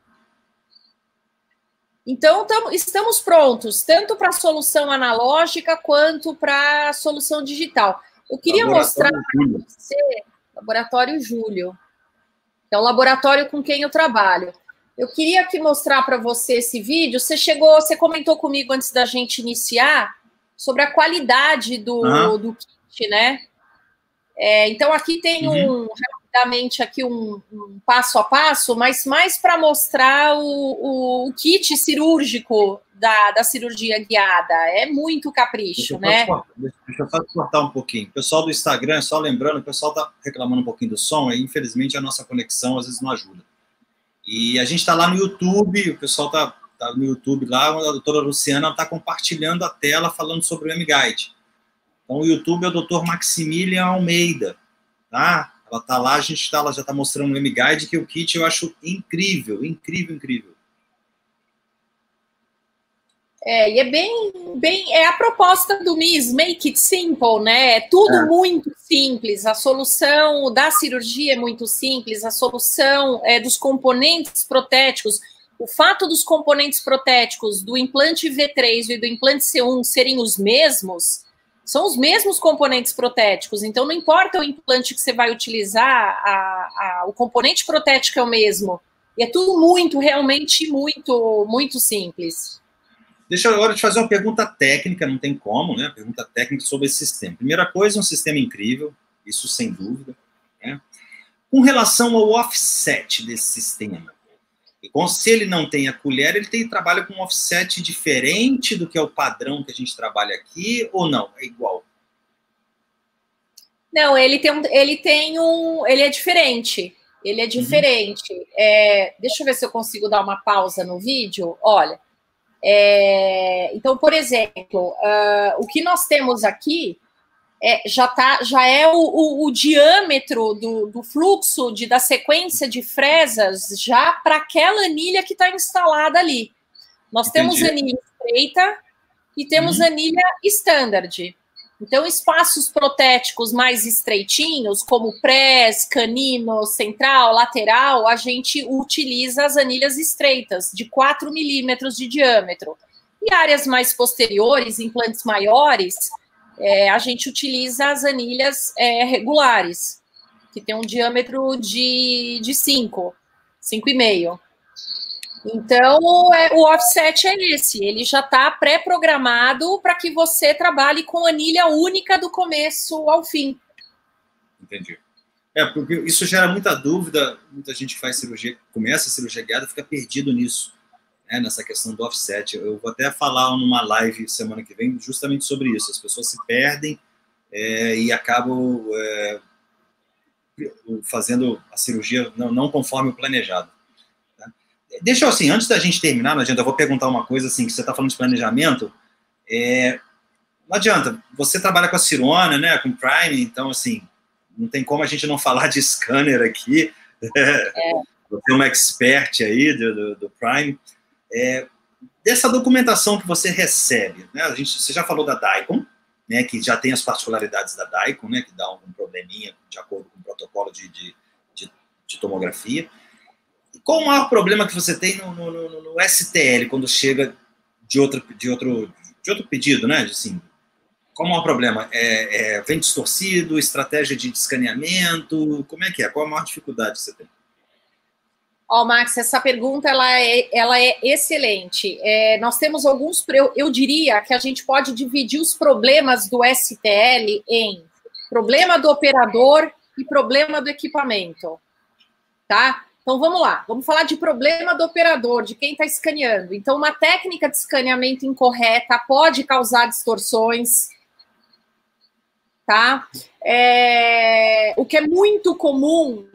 Então estamos prontos, tanto para a solução analógica quanto para a solução digital. Eu queria mostrar para você Laboratório Júlio, que é o laboratório com quem eu trabalho. Eu queria aqui mostrar para você esse vídeo. Você comentou comigo antes da gente iniciar sobre a qualidade do kit, né? Então, aqui tem rapidamente aqui um passo a passo, mas mais para mostrar o kit cirúrgico da cirurgia guiada. É muito capricho, né? Deixa eu só cortar um pouquinho. O pessoal do Instagram, só lembrando, o pessoal está reclamando um pouquinho do som, e infelizmente a nossa conexão às vezes não ajuda. E a gente está lá no YouTube, o pessoal está no YouTube lá, a doutora Luciana está compartilhando a tela falando sobre o M-Guide. Então, o YouTube é o Dr. Maximilian Almeida, tá? Ela está lá, ela já está mostrando o M-Guide, que o kit eu acho incrível, incrível, incrível. E é a proposta do MIS, make it simple, né? É tudo muito simples. A solução da cirurgia é muito simples, a solução dos componentes protéticos. o fato dos componentes protéticos do implante V3 e do implante C1 serem os mesmos, são os mesmos componentes protéticos, então não importa o implante que você vai utilizar, o componente protético é o mesmo. E é tudo realmente muito simples. Deixa eu agora te fazer uma pergunta técnica, não tem como, né? Pergunta técnica sobre esse sistema. Primeira coisa, um sistema incrível, isso sem dúvida, né? Com relação ao offset desse sistema, se ele não tem a colher, ele trabalha com um offset diferente do que é o padrão que a gente trabalha aqui, ou não? É igual? Não, ele é diferente. Ele é diferente. Deixa eu ver se eu consigo dar uma pausa no vídeo. Olha, então, por exemplo, o que nós temos aqui já é o diâmetro do fluxo da sequência de fresas já para aquela anilha que está instalada ali. Nós temos anilha estreita e temos anilha standard. Então, espaços protéticos mais estreitinhos, como press, canino, central, lateral, a gente utiliza as anilhas estreitas, de 4 milímetros de diâmetro. E áreas mais posteriores, implantes maiores, a gente utiliza as anilhas regulares, que tem um diâmetro de 5,5. Então, o offset é esse, ele já está pré-programado para que você trabalhe com anilha única do começo ao fim. Entendi. Porque isso gera muita dúvida, muita gente que faz cirurgia, começa a cirurgia guiada, fica perdido nisso, né, nessa questão do offset. Eu vou até falar numa live semana que vem justamente sobre isso. As pessoas se perdem e acabam fazendo a cirurgia não conforme o planejado. Deixa eu, assim, antes da gente terminar, não adianta, eu vou perguntar uma coisa, assim, que você está falando de planejamento, não adianta, você trabalha com a Cirona, né, com Prime, então, assim, não tem como a gente não falar de scanner aqui, você é uma expert aí do Prime, dessa documentação que você recebe, né, você já falou da Dicom, né, que já tem as particularidades da Dicom, né, que dá um probleminha de acordo com o protocolo de tomografia. Qual o maior problema que você tem no STL, quando chega de outro pedido, né? Assim, qual o maior problema? Vem distorcido, estratégia de escaneamento? Como é que é? Qual a maior dificuldade que você tem? Max, essa pergunta ela é excelente. Nós temos alguns... Eu diria que a gente pode dividir os problemas do STL em problema do operador e problema do equipamento. Tá? Então, vamos lá. Vamos falar de problema do operador, de quem está escaneando. Então, uma técnica de escaneamento incorreta pode causar distorções, tá? O que é muito comum,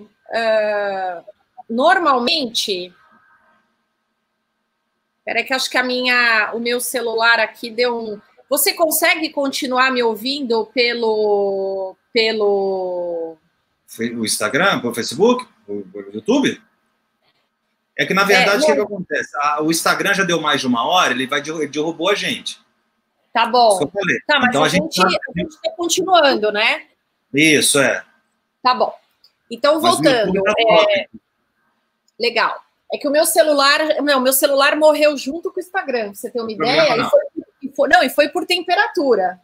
normalmente... Espera que acho que o meu celular aqui deu um... Você consegue continuar me ouvindo pelo... O Instagram, pelo Facebook, pelo YouTube? É que, na verdade, o que acontece? O Instagram já deu mais de 1 hora, ele derrubou a gente. Tá bom. Tá, mas então, a gente está continuando, né? Isso, Tá bom. Então, voltando. Legal. É que o meu celular morreu junto com o Instagram, pra você ter uma ideia. E foi por temperatura.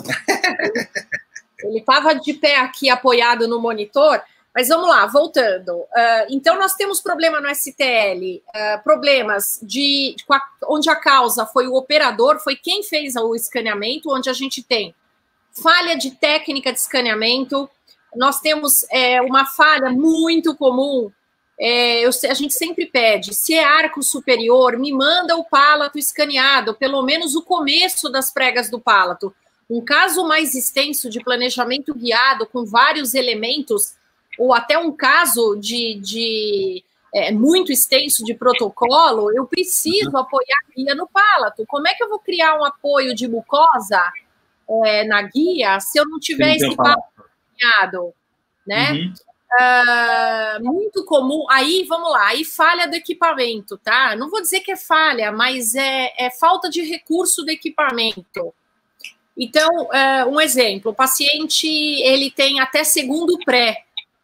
Ele estava de pé aqui, apoiado no monitor, mas vamos lá, voltando. Então, nós temos problema no STL, problemas onde a causa foi o operador, foi quem fez o escaneamento, onde a gente tem falha de técnica de escaneamento, nós temos uma falha muito comum, a gente sempre pede, se é arco superior, me manda o pálato escaneado, pelo menos o começo das pregas do pálato. Um caso mais extenso de planejamento guiado com vários elementos, ou até um caso muito extenso de protocolo, eu preciso apoiar a guia no pálato. Como é que eu vou criar um apoio de mucosa na guia se eu não tiver esse pálato escaneado, né? Muito comum, aí vamos lá, aí falha do equipamento, tá? Não vou dizer que é falha, mas é falta de recurso do equipamento. Então, um exemplo, o paciente ele tem até segundo pré,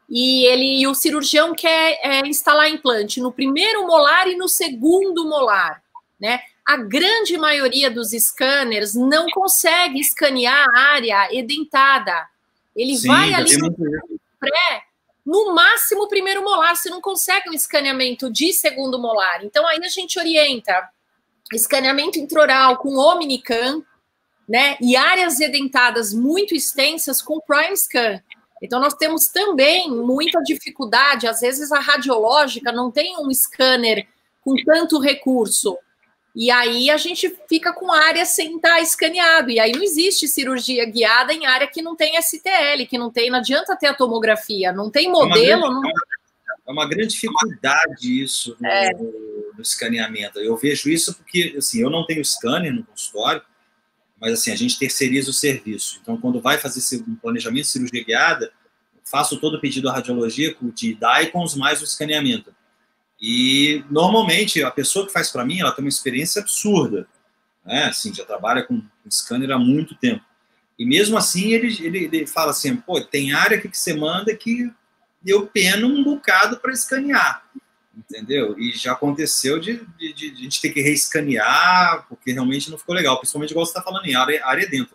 e o cirurgião quer instalar implante no primeiro molar e no segundo molar, né? A grande maioria dos scanners não consegue escanear a área edentada. Ele vai ali no pré, no máximo primeiro molar, você não consegue um escaneamento de segundo molar. Então, aí a gente orienta escaneamento intraoral com Omnicam, né? E áreas edentadas muito extensas com Prime Scan. Então, nós temos também muita dificuldade, às vezes a radiológica não tem um scanner com tanto recurso. E aí a gente fica com área sem estar escaneado. E aí não existe cirurgia guiada em área que não tem STL, que não adianta ter a tomografia, não tem modelo. É uma grande dificuldade isso no escaneamento. Eu vejo isso porque, assim, eu não tenho scanner no consultório, mas, assim, a gente terceiriza o serviço. Então, quando vai fazer um planejamento de cirurgia guiada, faço todo o pedido à radiologia de DICOMs mais o escaneamento. E, normalmente, a pessoa que faz para mim, ela tem uma experiência absurda, né? Assim, já trabalha com scanner há muito tempo. E, mesmo assim, ele fala assim, pô, tem área aqui que você manda que eu peno um bocado para escanear, entendeu? E já aconteceu de a gente ter que reescanear, porque realmente não ficou legal, principalmente igual você está falando, em área dentro.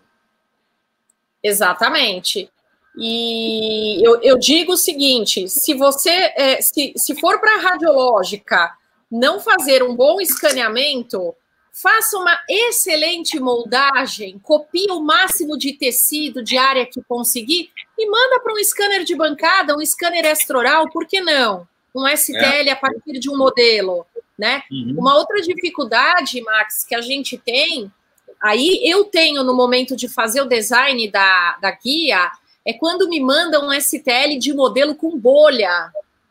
Exatamente. E eu digo o seguinte, se você, se for para a radiológica não fazer um bom escaneamento, faça uma excelente moldagem, copie o máximo de tecido, de área que conseguir, e manda para um scanner de bancada, um scanner extraoral, por que não? Um STL a partir de um modelo, né? Uhum. Uma outra dificuldade, Max, que a gente tem, aí eu tenho no momento de fazer o design da guia, é quando me mandam um STL de modelo com bolha.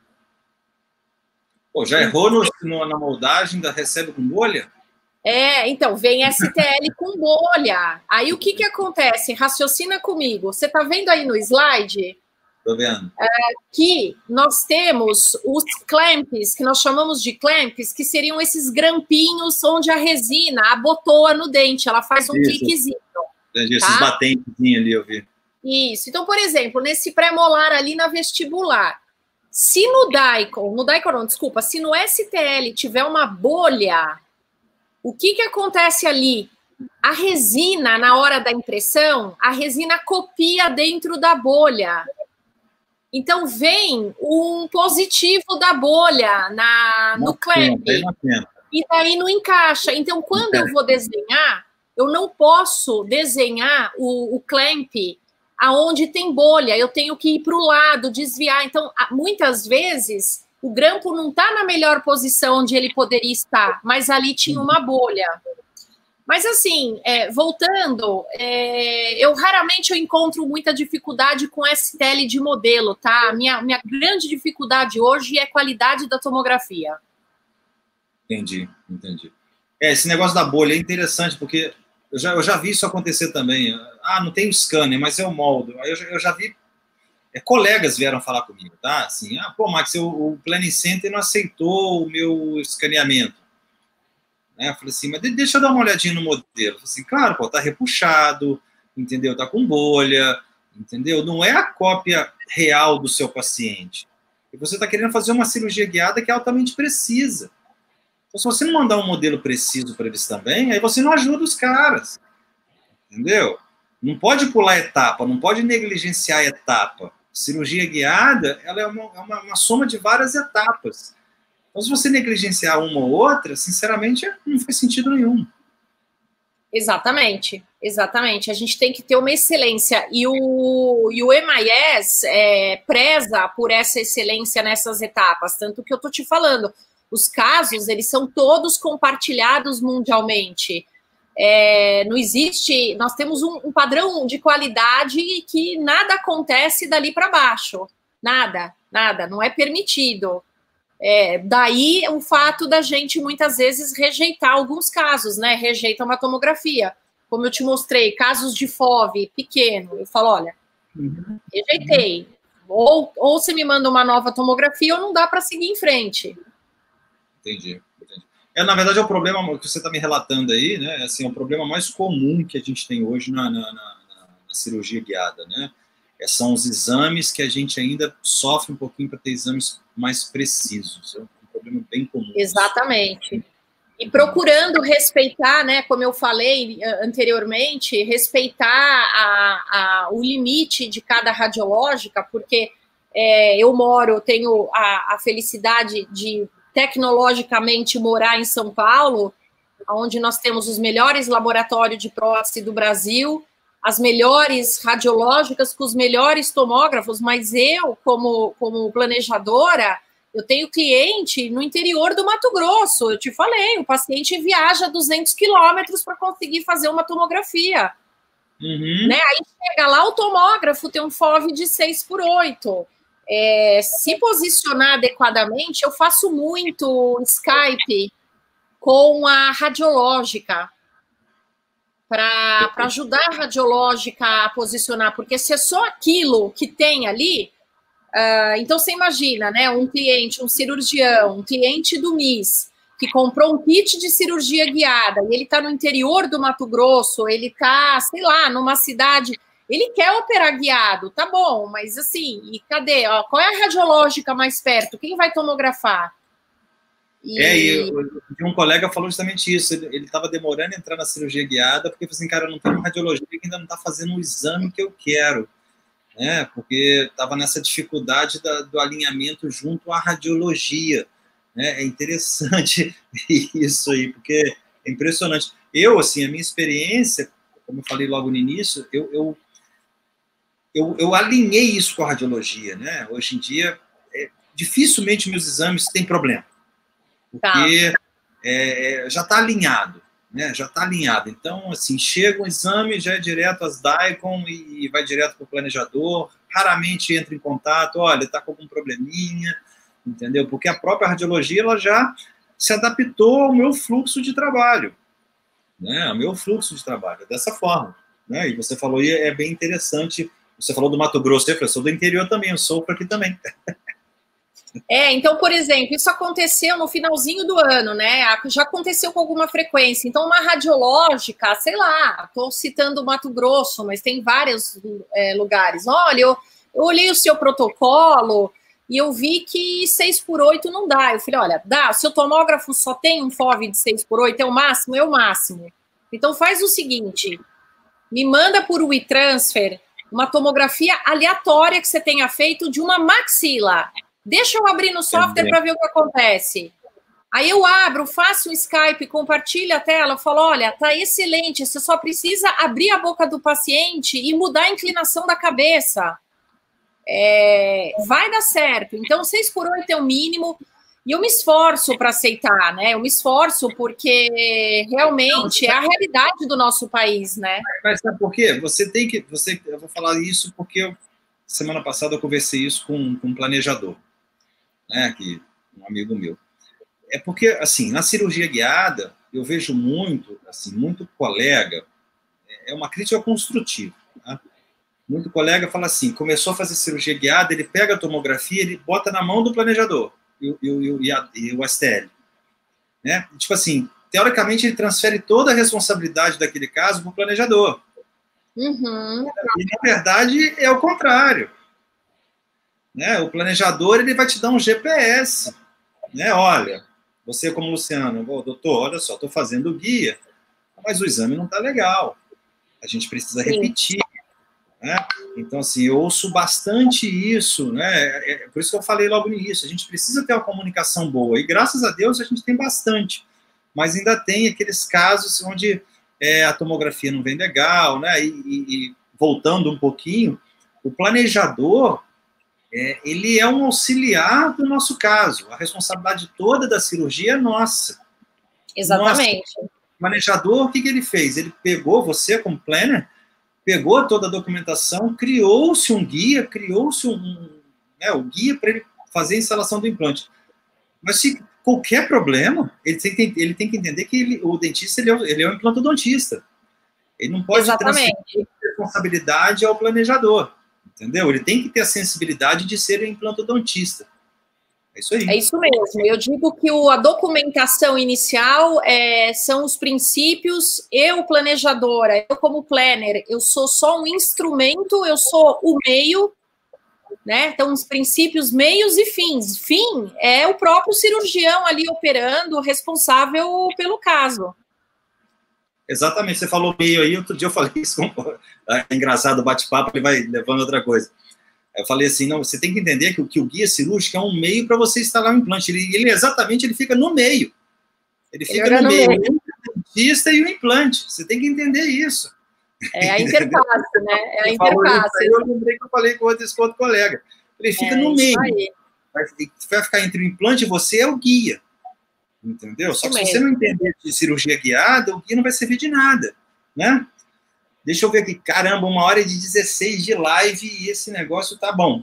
Pô, já errou na moldagem, recebe com bolha? Então, vem STL com bolha. Aí o que acontece? Raciocina comigo. Você está vendo aí no slide? Estou vendo. Que nós temos os clamps, que nós chamamos de clamps, que seriam esses grampinhos onde a resina abotoa no dente, ela faz um cliquezinho. Entendi, tá? Esses batentezinhos ali, eu vi. Isso. Então, por exemplo, nesse pré-molar ali na vestibular, se no DICOM não, desculpa, se no STL tiver uma bolha, o que acontece ali? A resina, na hora da impressão, a resina copia dentro da bolha. Então, vem um positivo da bolha no clamp. E daí não encaixa. Então, quando eu vou desenhar, eu não posso desenhar o clamp aonde tem bolha. Eu tenho que ir para o lado, desviar. Então, muitas vezes, o grampo não está na melhor posição onde ele poderia estar, mas ali tinha uma bolha. Mas, assim, voltando, eu raramente encontro muita dificuldade com STL de modelo, tá? Minha grande dificuldade hoje é a qualidade da tomografia. Entendi. Esse negócio da bolha é interessante, porque eu já vi isso acontecer também. Não tem o scanner, mas eu moldo. Aí eu já vi... colegas vieram falar comigo, tá? Assim, pô, Max, o Planning Center não aceitou o meu escaneamento. Eu falei assim, mas deixa eu dar uma olhadinha no modelo. Eu falei assim, claro, pô, tá repuxado, entendeu? Tá com bolha, entendeu? Não é a cópia real do seu paciente. E você tá querendo fazer uma cirurgia guiada que é altamente precisa. Então, se você não mandar um modelo preciso para eles também, aí você não ajuda os caras. Entendeu? Não pode pular etapa, não pode negligenciar a etapa. Cirurgia guiada, ela é uma soma de várias etapas. Então, se você negligenciar uma ou outra, sinceramente, não faz sentido nenhum. Exatamente. A gente tem que ter uma excelência. E o MIS preza por essa excelência nessas etapas. Tanto que eu estou te falando, os casos, eles são todos compartilhados mundialmente. Não existe... Nós temos um padrão de qualidade que nada acontece dali para baixo. Nada. Não é permitido. Daí o fato da gente muitas vezes rejeitar alguns casos, né? Rejeita uma tomografia. Como eu te mostrei, casos de FOV pequeno. Eu falo, olha, rejeitei. Ou você me manda uma nova tomografia ou não dá para seguir em frente. Entendi. Na verdade, é o problema que você está me relatando aí, né? Assim, é o problema mais comum que a gente tem hoje na cirurgia guiada, né? são os exames que a gente ainda sofre um pouquinho para ter exames mais precisos. É um problema bem comum. Exatamente. E procurando respeitar, né, como eu falei anteriormente, respeitar o limite de cada radiológica, porque eu tenho a felicidade de tecnologicamente morar em São Paulo, onde nós temos os melhores laboratórios de prótese do Brasil, as melhores radiológicas com os melhores tomógrafos, mas eu, como planejadora, eu tenho cliente no interior do Mato Grosso, eu te falei, o paciente viaja 200 quilômetros para conseguir fazer uma tomografia. Uhum. Né? Aí chega lá, o tomógrafo tem um FOV de 6x8. Se posicionar adequadamente, eu faço muito Skype com a radiológica, para ajudar a radiológica a posicionar, porque se é só aquilo que tem ali, então você imagina, né, um cliente, um cirurgião, um cliente do MIS, que comprou um kit de cirurgia guiada, e ele está no interior do Mato Grosso, ele está, sei lá, numa cidade, ele quer operar guiado, tá bom, mas assim, e cadê? Ó, qual é a radiológica mais perto? Quem vai tomografar? E um colega falou justamente isso, ele estava demorando a entrar na cirurgia guiada, porque assim, cara, eu não tenho radiologia que ainda não está fazendo o exame que eu quero, né? Porque estava nessa dificuldade do alinhamento junto à radiologia, né? É interessante isso aí, porque é impressionante. Eu, assim, a minha experiência, como eu falei logo no início, eu alinhei isso com a radiologia, né? Hoje em dia, dificilmente meus exames têm problema, porque já está alinhado, né? Já está alinhado. Então, assim, chega um exame, já é direto às DICOM e vai direto para o planejador, raramente entra em contato, olha, está com algum probleminha, entendeu? Porque a própria radiologia, ela já se adaptou ao meu fluxo de trabalho, né? Ao meu fluxo de trabalho, dessa forma, né? E você falou, e é bem interessante, você falou do Mato Grosso, eu sou do interior também, eu sou por aqui também. Então, por exemplo, isso aconteceu no finalzinho do ano, né? Já aconteceu com alguma frequência. Então, uma radiológica, sei lá, estou citando o Mato Grosso, mas tem vários lugares. Olha, eu olhei o seu protocolo e eu vi que 6x8 não dá. Eu falei, olha, dá, seu tomógrafo só tem um FOV de 6x8, é o máximo? É o máximo. Então, faz o seguinte, me manda por WeTransfer uma tomografia aleatória que você tenha feito de uma maxila. Deixa eu abrir no software para ver o que acontece. Aí eu abro, faço um Skype, compartilho a tela, falo, olha, tá excelente, você só precisa abrir a boca do paciente e mudar a inclinação da cabeça. Vai dar certo. Então, 6x8 é o mínimo, e eu me esforço para aceitar, né? Eu me esforço porque realmente é a realidade do nosso país, né? Mas sabe por quê? Eu vou falar isso porque semana passada eu conversei isso com um planejador, né, aqui, um amigo meu. É porque, assim, na cirurgia guiada, eu vejo muito colega, é uma crítica construtiva, tá? Muito colega fala assim, começou a fazer cirurgia guiada, ele pega a tomografia, ele bota na mão do planejador e o STL, né? Tipo assim, teoricamente ele transfere toda a responsabilidade daquele caso para o planejador. Uhum. E, na verdade, é o contrário. Né? O planejador, ele vai te dar um GPS, né? Olha, você como Luciano, doutor, olha só, estou fazendo o guia, mas o exame não está legal, a gente precisa repetir, né? Então, assim, eu ouço bastante isso, né? Por isso que eu falei logo no início, a gente precisa ter uma comunicação boa, e graças a Deus a gente tem bastante, mas ainda tem aqueles casos onde a tomografia não vem legal, né? E voltando um pouquinho, o planejador, ele é um auxiliar do nosso caso. A responsabilidade toda da cirurgia é nossa. Exatamente. O planejador, o que ele fez? Ele pegou, você como planner, pegou toda a documentação, criou-se um guia, o guia para ele fazer a instalação do implante. Mas se qualquer problema, ele tem que entender que o dentista ele é um implantodontista. Ele não pode transferir a responsabilidade ao planejador. Entendeu? Ele tem que ter a sensibilidade de ser um implantodontista. É isso aí. É isso mesmo. Eu digo que a documentação inicial são os princípios. Eu, planejadora, eu como planner, eu sou só um instrumento, eu sou o meio, né? Então, os princípios, meios e fins. Fim é o próprio cirurgião ali operando, responsável pelo caso. Exatamente, você falou meio aí, outro dia eu falei isso, é engraçado o bate-papo, ele vai levando outra coisa. Eu falei assim, não, você tem que entender que o guia cirúrgico é um meio para você instalar um implante. Ele exatamente, ele fica no meio. Ele fica no meio. O dentista e o implante. Você tem que entender isso. É a interface, né? É a interface. Eu lembrei que eu falei com outro colega. Ele fica no meio. Vai ficar entre o implante e você é o guia. Entendeu? Só que se você não entender de cirurgia guiada, o guia não vai servir de nada, né? Deixa eu ver aqui, caramba, 1h16 de live e esse negócio tá bom,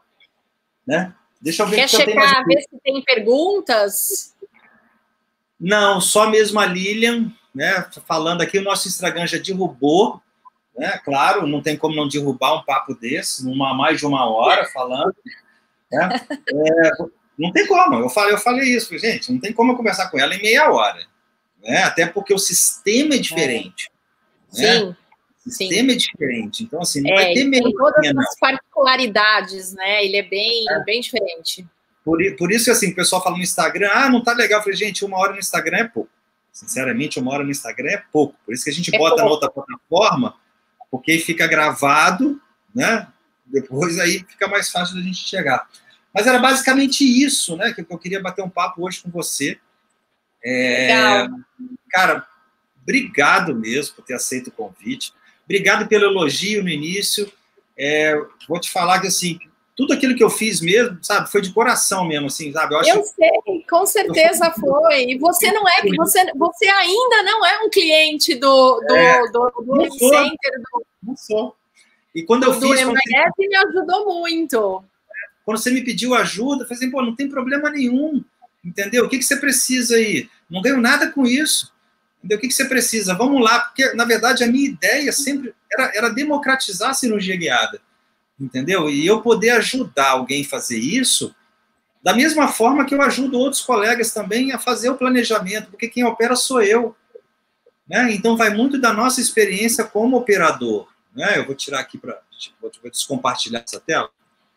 né? Deixa eu ver. Quer checar, ver se tem perguntas? Não, só mesmo a Lilian, né? Falando aqui, o nosso Instagram já derrubou, né? Claro, não tem como não derrubar um papo desse, mais de 1 hora falando, né? Não tem como, eu falei isso, gente, não tem como eu conversar com ela em meia hora, né? Até porque o sistema é diferente, né? Sim. O sistema é diferente, então assim, não vai ter meio. Tem todas as particularidades, né? Ele é bem diferente. Por isso, assim, o pessoal fala no Instagram, não tá legal. Eu falei, gente, 1 hora no Instagram é pouco. Sinceramente, 1 hora no Instagram é pouco. Por isso que a gente bota na outra plataforma, porque fica gravado, né? Depois aí fica mais fácil da gente chegar. Mas era basicamente isso, né? Que eu queria bater um papo hoje com você. Legal. Cara, obrigado mesmo por ter aceito o convite. Obrigado pelo elogio no início. Vou te falar que, assim, tudo aquilo que eu fiz mesmo, sabe, foi de coração mesmo, assim, sabe? Eu sei, com certeza foi. E você não é, você ainda não é um cliente do Center. Não sou. E quando eu fiz... Do MAS me ajudou muito. Quando você me pediu ajuda, eu falei assim, pô, não tem problema nenhum, entendeu? O que você precisa aí? Não ganho nada com isso. Entendeu? O que você precisa? Vamos lá, porque, na verdade, a minha ideia sempre era democratizar a cirurgia guiada, entendeu? E eu poder ajudar alguém a fazer isso da mesma forma que eu ajudo outros colegas também a fazer o planejamento, porque quem opera sou eu, né? Então, vai muito da nossa experiência como operador, né? Eu vou tirar aqui vou descompartilhar essa tela.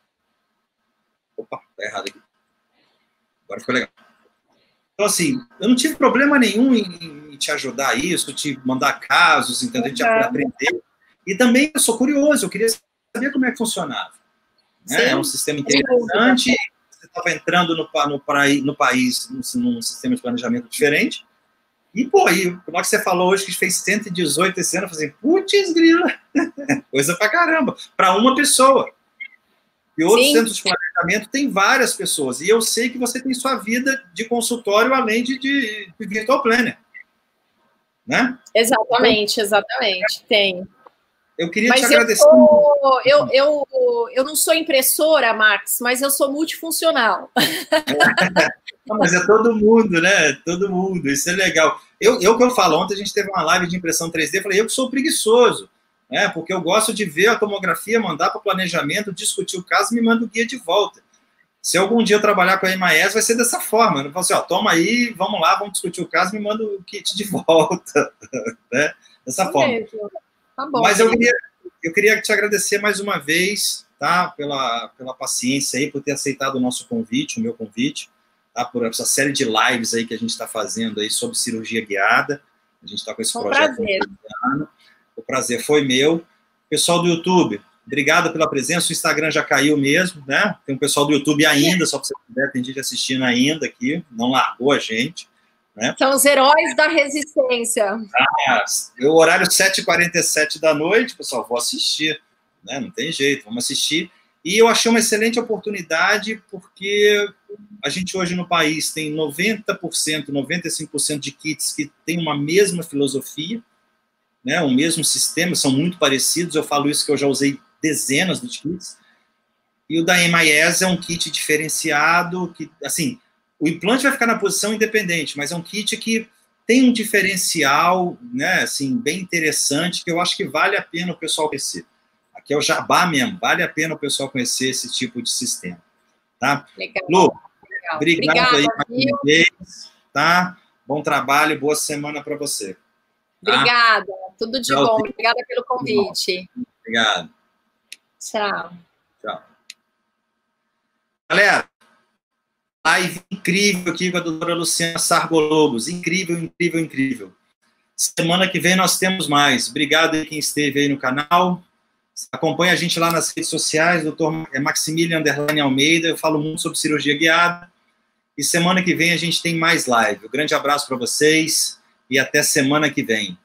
Opa, tá errado aqui. Agora ficou legal. Então, assim, eu não tive problema nenhum em te ajudar a isso, te mandar casos, entendeu? A gente aprender. E também eu sou curioso, eu queria saber como é que funcionava. Né? É um sistema interessante, você estava entrando no país num sistema de planejamento diferente. E, pô, como é que você falou hoje que fez 118 esse ano, eu falei, putz, grila, coisa pra caramba, para uma pessoa. E outros centros de planejamento tem várias pessoas. E eu sei que você tem sua vida de consultório além de virtual planner. Né? Exatamente, tem. Eu queria te agradecer. Eu não sou impressora, Max, mas eu sou multifuncional. Não, mas é todo mundo, né? Todo mundo, isso é legal. Que eu falo, ontem a gente teve uma live de impressão 3D, falei, eu que sou preguiçoso. Porque eu gosto de ver a tomografia, mandar para o planejamento, discutir o caso e me manda o guia de volta. Se algum dia eu trabalhar com a MAS, vai ser dessa forma. Eu não falo assim, toma aí, vamos lá, vamos discutir o caso, me manda o kit de volta. Né? Dessa forma. Tá bom. Mas eu queria te agradecer mais uma vez, tá? Pela paciência aí, por ter aceitado o nosso convite, o meu convite, tá? Por essa série de lives aí que a gente está fazendo aí sobre cirurgia guiada. A gente está com esse projeto. O prazer foi meu. Pessoal do YouTube, obrigado pela presença. O Instagram já caiu mesmo, né? Tem um pessoal do YouTube ainda, só para você puder, tem gente assistindo ainda aqui, não largou a gente. Né? São os heróis da resistência. O horário 7h47 da noite, pessoal, vou assistir. Né? Não tem jeito, vamos assistir. E eu achei uma excelente oportunidade, porque a gente hoje no país tem 90%, 95% de kits que têm uma mesma filosofia, né, o mesmo sistema, são muito parecidos, eu falo isso que eu já usei dezenas de kits, e o da MAS é um kit diferenciado, que, assim, o implante vai ficar na posição independente, mas é um kit que tem um diferencial, né, assim, bem interessante, que eu acho que vale a pena o pessoal conhecer. Aqui é o jabá mesmo, vale a pena o pessoal conhecer esse tipo de sistema. Tá? Legal. Lu, Obrigado aí mais uma vez, tá? Bom trabalho, boa semana para você. Tá? Obrigada, tudo de bom. Obrigada pelo convite. Obrigado. Tchau. Tchau. Galera, live incrível aqui com a doutora Luciana Sargolobos. Incrível, incrível, incrível. Semana que vem nós temos mais. Obrigado aí quem esteve aí no canal. Acompanhe a gente lá nas redes sociais, doutor Maximilian Almeida. Eu falo muito sobre cirurgia guiada. E semana que vem a gente tem mais live. Um grande abraço para vocês e até semana que vem.